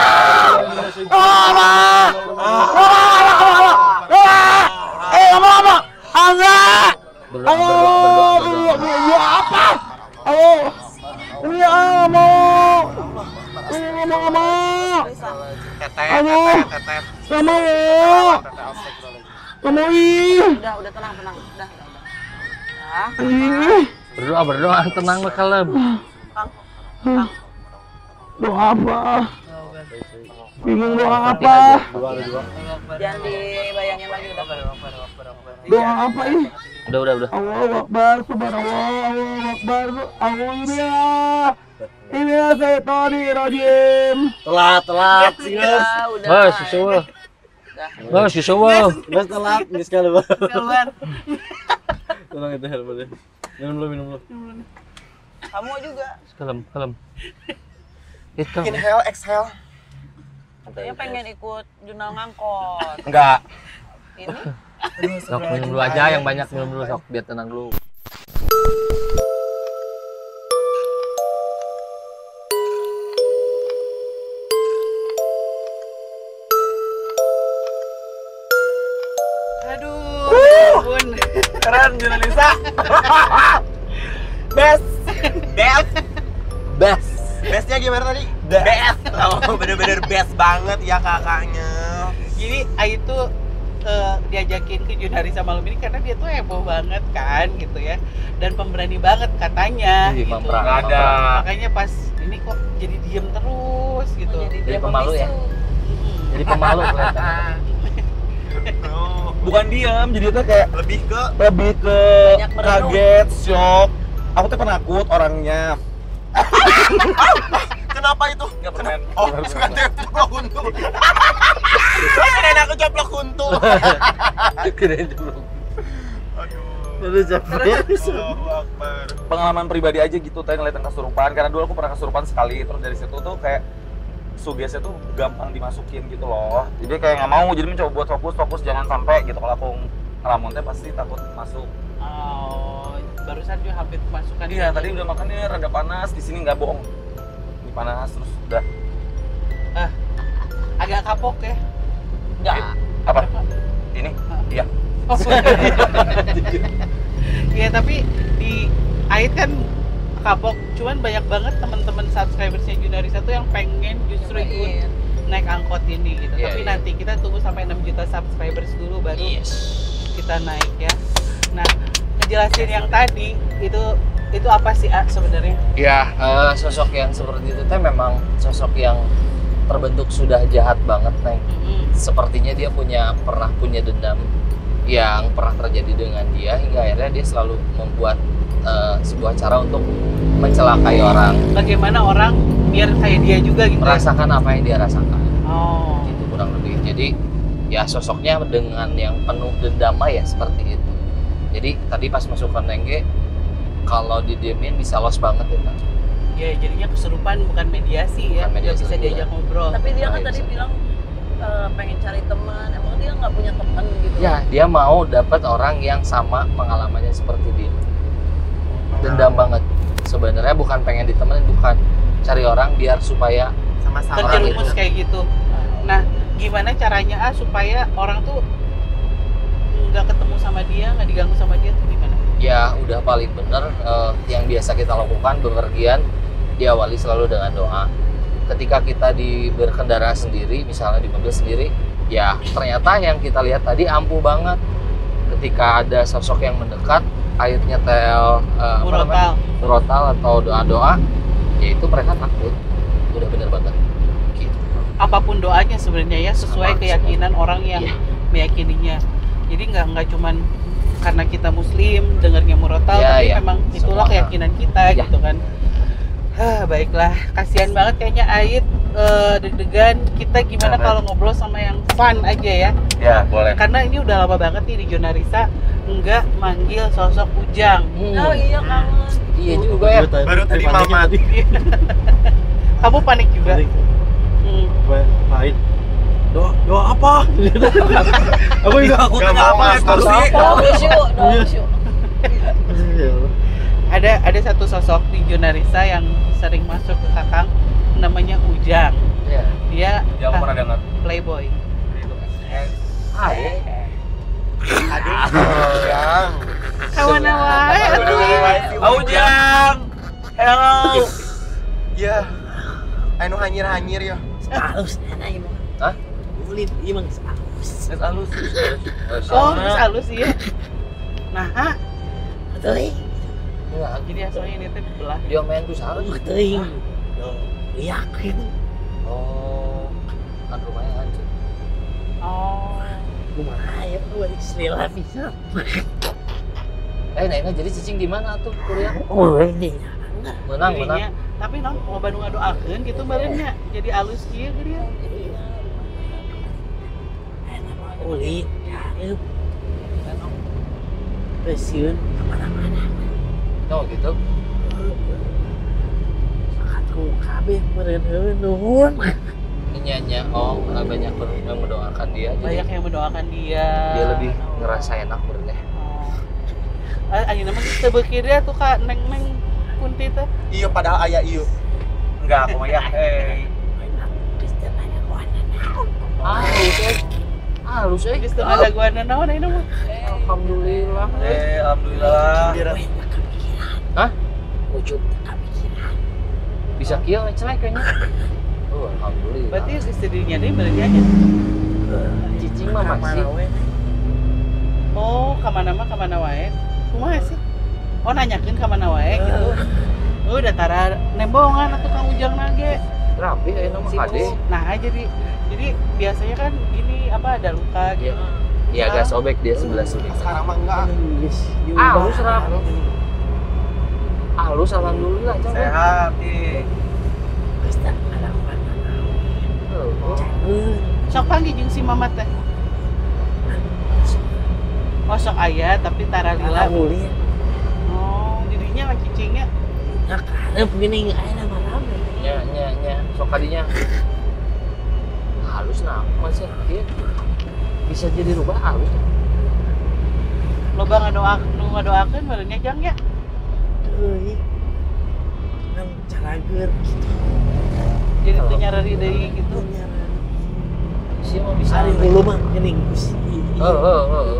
Eh, apa apa? Enggak. Berdoa, berdoa, berdoa, berdoa. Apa? Ayo. Ini mau. Ini mau mau. Tetet, Aduh. tetet. Gak mau. Gak mau ih. Udah, udah tenang, tenang. Udah, udah, udah. Nah, Ih. Berdoa, berdoa, tenang lo kalem. Kang. Kang. Doa apa? Bingung doa apa? Jangan dibayangin lagi udah. Doa apa ini? Udah, udah, udah. Allahu Akbar, subhanallah, Allahu Akbar, Alhamdulillah. Ini setan rajim. Telat, telat, sih guys. Udah, udah. Wah, susu. Wah, susu. Guys telat, guys kali banget. Keluar. Tenang itu helm deh. Minum dulu, minum dulu. Kamu juga. Kalem, kalem. Itu. Inhale, exhale. Katanya pengen ikut jurnal ngangkot. Enggak. Ini Sok minum dulu aja, yang banyak minum dulu sok biar tenang dulu. Aduh, ampun. Keren, Junalisa. Best. Best. Best. Bestnya gimana tadi? Best. Oh, bener-bener best banget ya kakaknya. Jadi Ayu tuh eh, diajakin ke Junarisa malam ini karena dia tuh heboh banget kan gitu ya, dan pemberani banget katanya Ih, gitu. memperang, Nggak ada. Makanya pas ini kok jadi diem terus gitu. jadi Jadi dia pemalu ya? pembisu. Mm. Jadi pemalu kelihatan. Oh, Bukan diam, jadi itu kayak lebih ke lebih ke Banyak merenung. kaget, shock. Aku tuh penakut orangnya. kenapa itu? Nggak permen. Oh, suka ceplok huntu. Kirain aku ceplok huntu. Kirain dulu. Aduh. Aduh, capek. Allahu Akbar. Pengalaman pribadi aja gitu, tadi ngeliatin kesurupan. Karena dulu aku pernah kesurupan sekali, terus dari situ tuh kayak sugesnya tuh gampang dimasukin gitu loh. Jadi kayak nggak mau, jadi mencoba buat fokus, fokus jangan sampai gitu. Kalau aku ngelamun teh pasti takut masuk. Oh, barusan juga hampir kemasukan. Iya, tadi udah makannya rada panas, di sini nggak bohong. Ini panas terus udah. Ah, agak kapok ya. Enggak. Apa? Ini? Iya. Oh, iya, tapi di Ait kan kapok, cuman banyak banget teman-teman subscribersnya Junarisa tuh yang pengen justru ikut Iya. naik angkot ini gitu. Iya, Tapi iya. nanti kita tunggu sampai enam juta subscribers dulu baru kita naik ya. Nah, ngejelasin yang tadi itu itu apa sih A sebenarnya? Ya, eh, sosok yang seperti itu teh memang sosok yang terbentuk sudah jahat banget, Neng. Mm-mm. Sepertinya dia punya pernah punya dendam yang pernah terjadi dengan dia hingga akhirnya dia selalu membuat eh, sebuah cara untuk mencelakai orang, Bagaimana orang biar kayak dia juga gitu? merasakan apa yang dia rasakan. Oh. Gitu kurang lebih. Jadi ya sosoknya dengan yang penuh dendam ya seperti itu. Jadi tadi pas masuk ke Nengge, kalau didiemin bisa los banget ya, Kak. Ya jadinya kesurupan bukan mediasi ya, Bukan mediasi nggak bisa juga. diajak ngobrol. Tapi dia kan Nggak tadi bisa. bilang eh, pengen cari teman. Emang dia nggak punya teman gitu? Ya, dia mau dapat orang yang sama pengalamannya seperti dia. Dendam banget. Sebenarnya bukan pengen ditemenin, bukan cari orang biar supaya Sama-sama. Terjerumus itu. kayak gitu. Nah, gimana caranya A supaya orang tuh nggak ketemu sama dia, nggak diganggu sama dia tuh gimana? ya udah paling bener eh, yang biasa kita lakukan bepergian diawali selalu dengan doa. Ketika kita di berkendara sendiri, misalnya di mobil sendiri, ya ternyata yang kita lihat tadi ampuh banget. Ketika ada sosok yang mendekat, air nyetel eh, apa namanya? Murotal. murotal atau doa-doa, ya itu mereka takut. Udah bener banget. Gitu. Apapun doanya sebenarnya ya sesuai Sama, keyakinan orang yang Iya. meyakininya. Jadi nggak nggak cuman karena kita Muslim dengarnya murotal, Iya, tapi iya. memang itulah Semua. keyakinan kita Iya. gitu kan. Hah, baiklah, kasihan banget kayaknya Ait eh, deg-degan. Kita gimana Nah, kalau ngobrol sama yang fun aja ya? Ya, boleh. Karena ini udah lama banget nih di Junarisa nggak manggil sosok Ujang. Oh iya kangen. Iya juga ya. Baru tadi Paniknya Mamat. tadi. Kamu panik juga? Panik. Hmm. Gue pahit. Doa, doa apa? Aku juga aku Gak mau mas, Harus sih. Doa syuk, doa syuk. Ya Allah. Ada ada satu sosok di Junarisa yang sering masuk ke Kakang namanya Ujang. Iya. Dia Dia aku ah, pernah dengar. playboy. Ah, ya. Aduh, yang. Kawan wae atuh. Ujang. Hello. Ya. Anu hanyir-hanyir ya. Halus enak ieu mah. Hah? Ulin ieu mah geus halus. Geus halus. Oh, geus halus ieu. Nah, ah, Teuing, Enggak, jadi asalnya ini teh belah. dia main tuh salah. uh teuing. Yo, yakin. Oh, kan rumahnya hancur. Oh. Kumaha ya tuh istilah bisa. Eh, nah ini jadi cicing di mana tuh kuliah? Oh, ini. Menang, menang. Dirinya, tapi non mau Bandung ngadoakeun gitu barennya. Jadi alus kieu geudia. Ulin, hareup. Peuseun kemana-mana. Oh gitu. Aku kabeh meureun heuh nuhun. Nyanyi, oh banyak yang mendoakan dia. Banyak Jadi yang mendoakan dia. dia lebih ngerasa enak berarti. Oh. Ah, ayeuna mah teu beuki dia tuh Kak neng-neng kunti teh. Iya padahal aya iya. Enggak, aku mah ya. Eh. Geus teu pada kuana naon. Ah, halus eh. Ah, halus eh. Geus teu ada gua naon ayeuna mah. Alhamdulillah. Eh, alhamdulillah. Hah? Wujud teu kapikiran. Bisa kieu celek kayaknya. Oh, alhamdulillah. Berarti istri dirinya deui berarti aja. cicing mah masih. Oh, ka mana mah ka mana wae. Kumaha sih? Oh, nanyakeun ka mana wae gitu. Oh, udah tara nembongan atuh Kang Ujang nage. Rapi ayeuna mah kade. Nah, jadi jadi biasanya kan ini apa ada luka Iya. gitu. Iya agak sobek dia sebelah sini. Sekarang mah enggak. Geus. Ah, halus rap. Halus alhamdulillah coba. Sehat, ih. Geus teu ada kuana naon. Oh. Heuh. Sok panggil jeung si Mamat teh. Oh, sok aya tapi tara lila. Ulin. Oh, dirinya mah cicingnya. Nah, karep geuning aya mah rame. Nya nya nya sok kadinya. Halus nah masih kieu. Bisa jadi rubah halus. Loba ngadoa nu ngadoakeun barunya Jang ya. Teuing. Nang carageun gitu. Jadi teu nyarari deui gitu. Sih mah bisa. Ari hulu mah geuning Gusti. Heeh heeh heeh.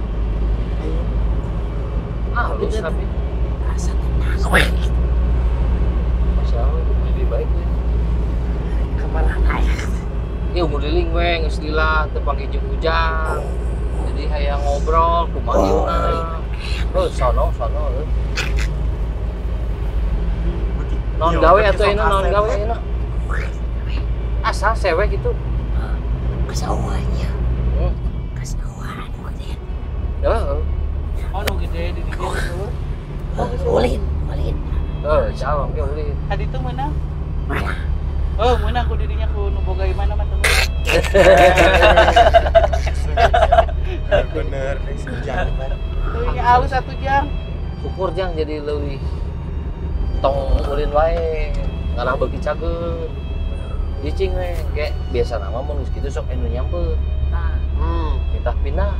Halus tapi Rasa tenang we. Masya Allah lebih baik ya. Kemana aya? Iya umur liling we geus lila teu panggil jeung Ujang. Jadi hayang ngobrol kumaha ieu Oh, sono sono. Non gawe atuh ayeuna non gawe ayeuna. Asal sewe gitu. Kesawanya. Hmm. Kesawan gede. Heeh. Oh, nu gede di dieu dulu. Ulin, ulin. Heuh, calon ge ulin. Tadi tuh menang. Mana? Oh, menang ku dirinya ku nu boga imana mah teu meunang. Bener, si Ujang. Teuing alus atuh Jang. Syukur Jang jadi leuwih tong ulin wae. Ngarah beuki cageun. Cicing we, ge biasa nama mun geus kitu sok anu nyampeut. Hmm, minta pindah.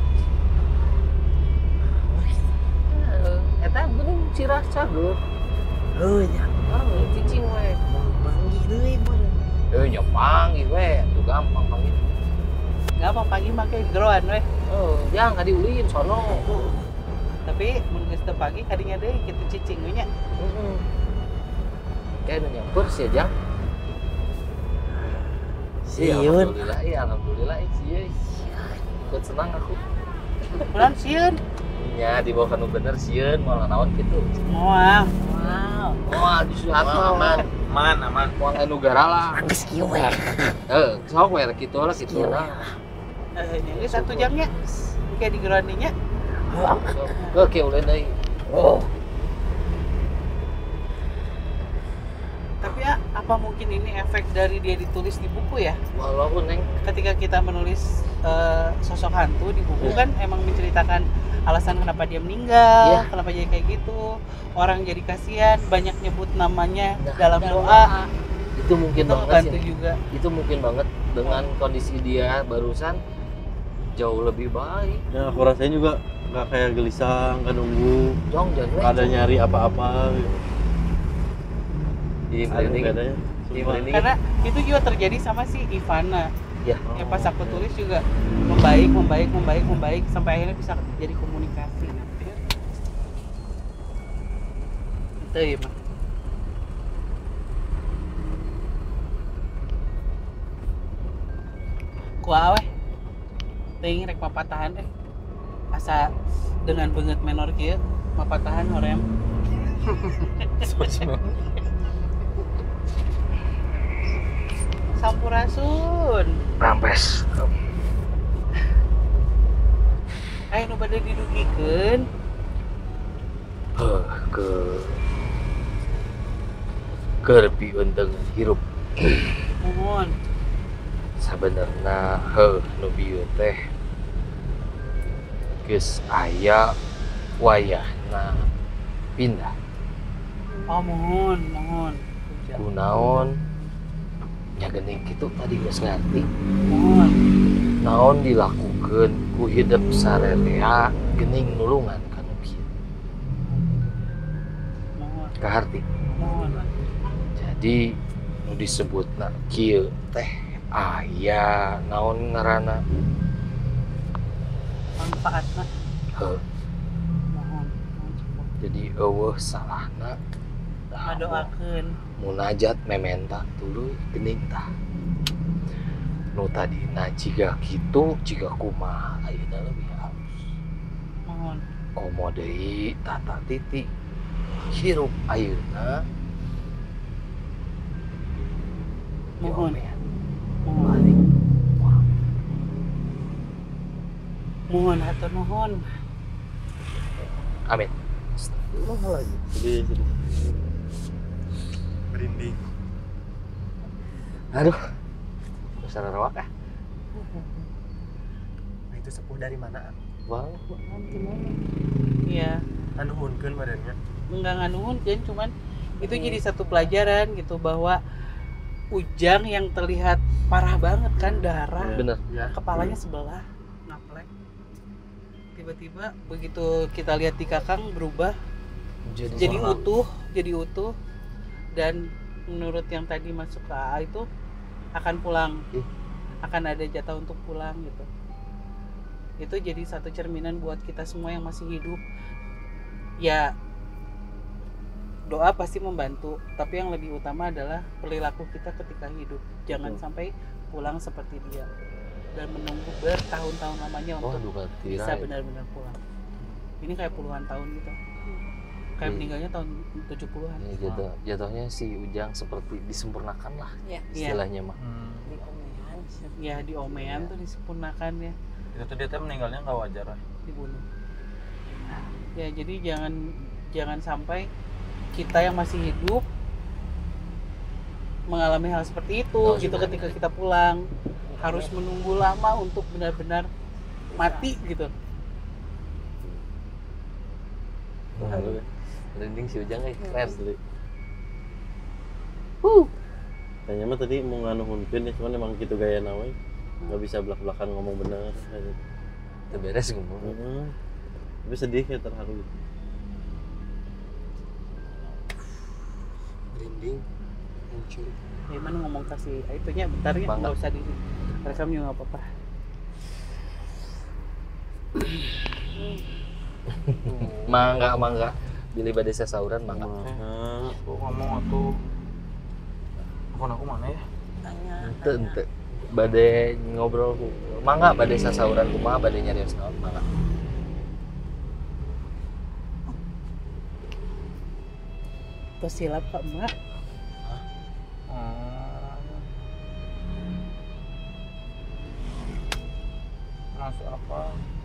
Eh, eta bener cirah cageun. Oh, ya. Ah, cicing we. Panggil deui meureun. Eh, nya panggil we, atuh gampang panggil. Gampang pagi make geroan we. Oh, Jang kadi ulin sono. Tapi mun geus teu pagi kadinya deui kitu cicing we nya. Heeh. Kayak nu nyamper sih Jang. Iya, Sieun. alhamdulillah, iya alhamdulillah, iya. Ikut senang aku. Bulan sieun. Ya, di bawah kanu bener sieun moal naon kitu. Moal. Wow. Moal di suhat mah aman. Aman, aman. Moal anu gara lah. Geus kieu we. Heuh, sok we kitu lah kitu lah. Eh, nya geus satu jamnya. Kayak di geroan dinya. Oke, ulin deui. Oh. Tapi ya, apa mungkin ini efek dari dia ditulis di buku ya? Walaupun neng Ketika kita menulis eh, sosok hantu di buku kan emang menceritakan alasan kenapa dia meninggal, Iya. kenapa jadi kayak gitu, orang jadi kasihan, banyak nyebut namanya Nah, dalam dalam doa, itu mungkin itu banget bantu sih. juga. Itu mungkin banget dengan kondisi dia barusan jauh lebih baik. Ya, aku rasain juga nggak kayak gelisah, nggak nunggu, Jong jangan we, nggak ada Jong. nyari apa-apa. Gitu. Di Ada mending nggak adanya. Di merinding. Karena itu juga terjadi sama si Ivana. Ya. Ya pas aku tulis juga membaik, membaik, membaik, membaik sampai akhirnya bisa jadi komunikasi. Itu ya mah. Kuah weh. Ting rek papatahan deh. Asa dengan banget menor kieu papatahan horem. Sampurasun. Rampes. Ayo nu bade didugikeun. Heuh, ke keur pieun dengan hirup. Mohon. Sabenerna heuh nu bieu teh geus aya wayahna pindah. Oh mohon, mohon. Kunaon nya geuning kitu tadi geus ngarti. Mohon. Naon dilakukeun ku hidup sarerea geuning nulungan kana kieu. Mohon. Kaharti. Mohon. Jadi nu disebutna kieu teh aya naon ngaranna? Manfaatna. Heuh. Mohon. Mohon cukup. Jadi eueuh salahna Ngadoakeun. munajat mementa tuluy geuning tah. Nu tadina jiga kitu jiga kumaha ayeuna leuwih halus. Mohon. Komo deui tata titik hirup ayeuna Mohon. diomean. Mohon. Balik. Mohon hatur nuhun. Amin. Jadi jadi Merinding. Aduh. Besar rawak ah. Nah, itu sepuh dari mana? Wow, gimana? Iya. Anu hunkeun badannya. Enggak nganuhun kan cuman itu jadi satu pelajaran gitu bahwa Ujang yang terlihat parah banget kan darah Bener. Ya. kepalanya sebelah ngaplek tiba-tiba begitu kita lihat di Kakang berubah Jadi, jadi sama. utuh jadi utuh dan menurut yang tadi masuk ke A A itu akan pulang Ih. akan ada jatah untuk pulang gitu itu jadi satu cerminan buat kita semua yang masih hidup ya doa pasti membantu tapi yang lebih utama adalah perilaku kita ketika hidup jangan Betul. sampai pulang seperti dia dan menunggu bertahun-tahun lamanya Oh, untuk duka bisa tira. benar-benar pulang ini kayak puluhan tahun gitu kayak Iya. meninggalnya tahun tujuh puluhan Ya, jatuh, jatuhnya si Ujang seperti disempurnakan lah Iya. istilahnya mah. Di omean. ya di omean tuh disempurnakan ya Itu tuh dia teh meninggalnya nggak wajar lah. dibunuh ya jadi jangan jangan sampai kita yang masih hidup mengalami hal seperti itu Oh, gitu sudah. ketika kita pulang harus menunggu lama untuk benar-benar mati gitu Aduh. Merinding si Ujang eh keren. asli. Kayaknya mah tadi mau nganuhunkeun ya cuman emang gitu gaya nawe. Enggak bisa belak-belakan ngomong bener. Itu beres ngomong. Heeh. Tapi sedih kayak terharu gitu. Merinding. Muncul. gimana ngomong kasih itunya bentar ya Bangga. nggak usah di rekam juga nggak apa-apa Mangga, mangga. Bilih badai sasauran mangga. Nah, Aku ngomong atuh. Telepon aku mana ya? Tanya. Ente, ente. Badai ngobrol ku. Mangga badai sasauran kumaha badai nyarios naon mangga. terus silap kak mbak Masuk apa?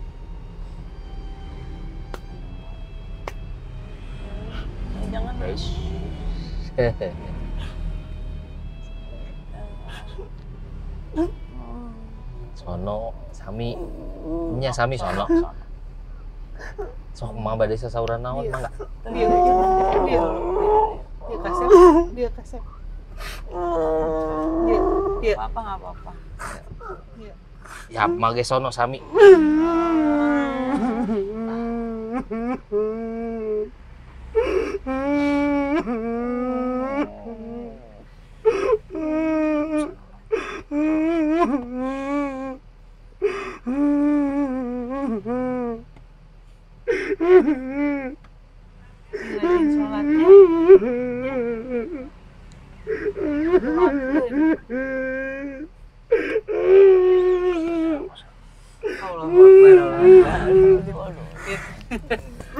Eh, jangan. Guys. Sono, Sami. Nya Sami sono. Sok mah badai sasauran naon mangga. dia dia dia kasep dia kasep dia dia Apa nggak apa-apa. dia Ya mage sono Sami. Ngelain sholatnya. Allah Akbar, Allah Akbar.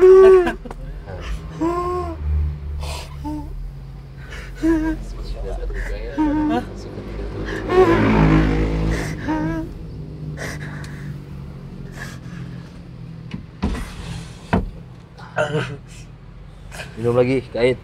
Minum lagi, Kait.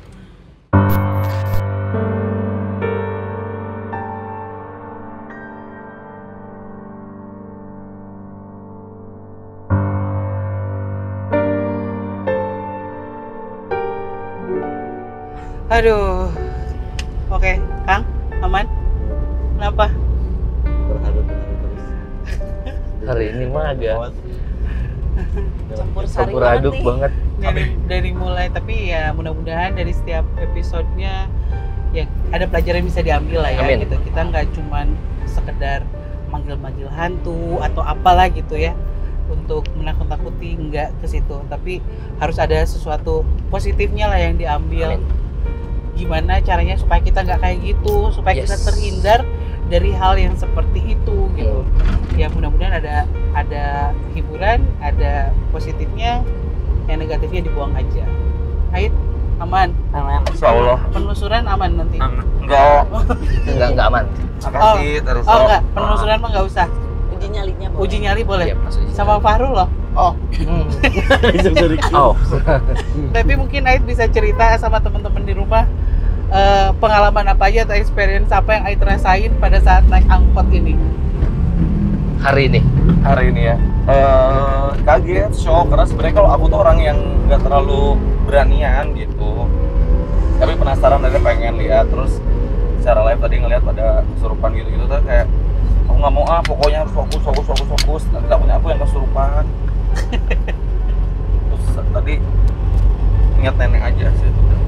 Aduh. Oke, Kang, aman? Kenapa? Berharu berharu terus. Hari ini mah agak Campur sari campur banget aduk nih. banget. Dari dari mulai, tapi ya mudah-mudahan dari setiap episodenya ya ada pelajaran yang bisa diambil lah ya. Amin. Gitu. Kita nggak cuman sekedar manggil-manggil hantu atau apalah gitu ya untuk menakut-nakuti, nggak ke situ, tapi harus ada sesuatu positifnya lah yang diambil. Amin. Gimana caranya supaya kita nggak kayak gitu, supaya kita Yes. terhindar dari hal yang seperti itu gitu. Ya mudah-mudahan ada ada hiburan, ada positifnya, yang negatifnya dibuang aja. Ait, aman. Aman. Insya Allah. Penelusuran aman nanti. Aman. Enggak. Enggak enggak aman. Makasih terus. Oh enggak, penelusuran mah nggak usah. Uji nyalinya boleh. Uji nyali boleh. Iya, Mas Uji. Sama Fahrul loh. Oh, Oh. Tapi mungkin Ait bisa cerita sama teman-teman di rumah eh, pengalaman apa aja atau experience apa yang Ait rasain pada saat naik angkot ini. Hari ini. Hari ini ya. Eh kaget, shock karena sebenarnya kalau aku tuh orang yang nggak terlalu beranian gitu. Tapi penasaran dan pengen lihat terus secara live tadi ngelihat pada kesurupan gitu-gitu tuh kayak aku nggak mau ah pokoknya harus fokus fokus fokus fokus nanti takutnya aku yang kesurupan. Terus tadi ingat nenek aja sih.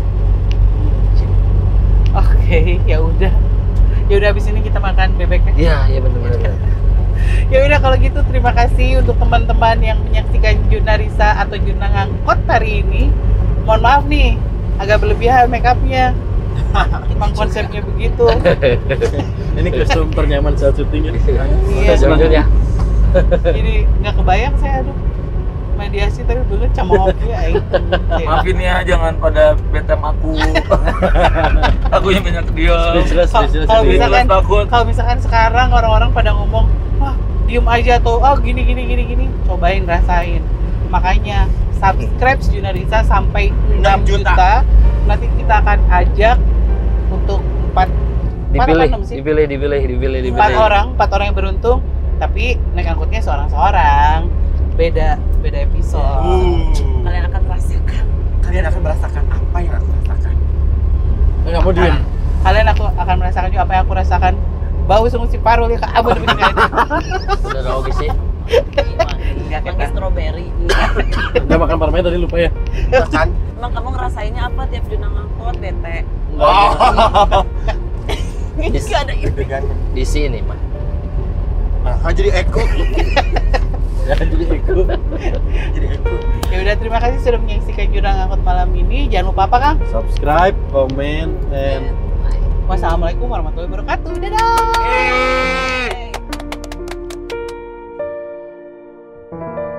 Oke, ya udah. Ya udah abis ini kita makan bebek ya. Iya, iya benar-benar. Ya udah kalau gitu terima kasih untuk teman-teman yang menyaksikan Junarisa atau Junang Angkot hari ini. Mohon maaf nih, agak berlebihan make up-nya. Emang konsepnya begitu. Ini kostum ternyaman saat syuting ya. Iya. Jujur ya. Jadi nggak kebayang saya aduh. Mediasi tapi dulu sama Oki aing. Maafin ya jangan pada betem aku. Aku yang banyak diam. Speechless, Kalau speechless. kalau speechless. misalkan takut. kalau misalkan sekarang orang-orang pada ngomong, wah diem aja tuh, oh gini gini gini gini, cobain rasain. Makanya subscribe Junarisa sampai enam juta. juta. Nanti kita akan ajak untuk empat Dipilih, enam sih? dipilih, dipilih, dipilih, dipilih. empat orang, empat orang yang beruntung. Tapi naik angkutnya seorang-seorang, beda beda episode. Uh. Kalian akan merasakan. Kalian akan merasakan apa yang aku rasakan. Enggak mau diem. Kalian aku akan merasakan juga apa yang aku rasakan. Bau sungguh si Parul ya kak Abah demi itu. Udah tau gak sih? Enggak Manggis strawberry. Udah makan parmen tadi lupa ya. Kan? Emang kamu ngerasainnya apa tiap Junang angkot, bete? Ini Yes. gak ada itu. Dengan Di sini mah. nah, jadi Eko. Ya jadi ikut. Jadi Eko. Ya udah terima kasih sudah menyaksikan Jurang Angkot malam ini. Jangan lupa apa Kang? Subscribe, comment, and Wassalamualaikum warahmatullahi wabarakatuh. Dadah. Eh.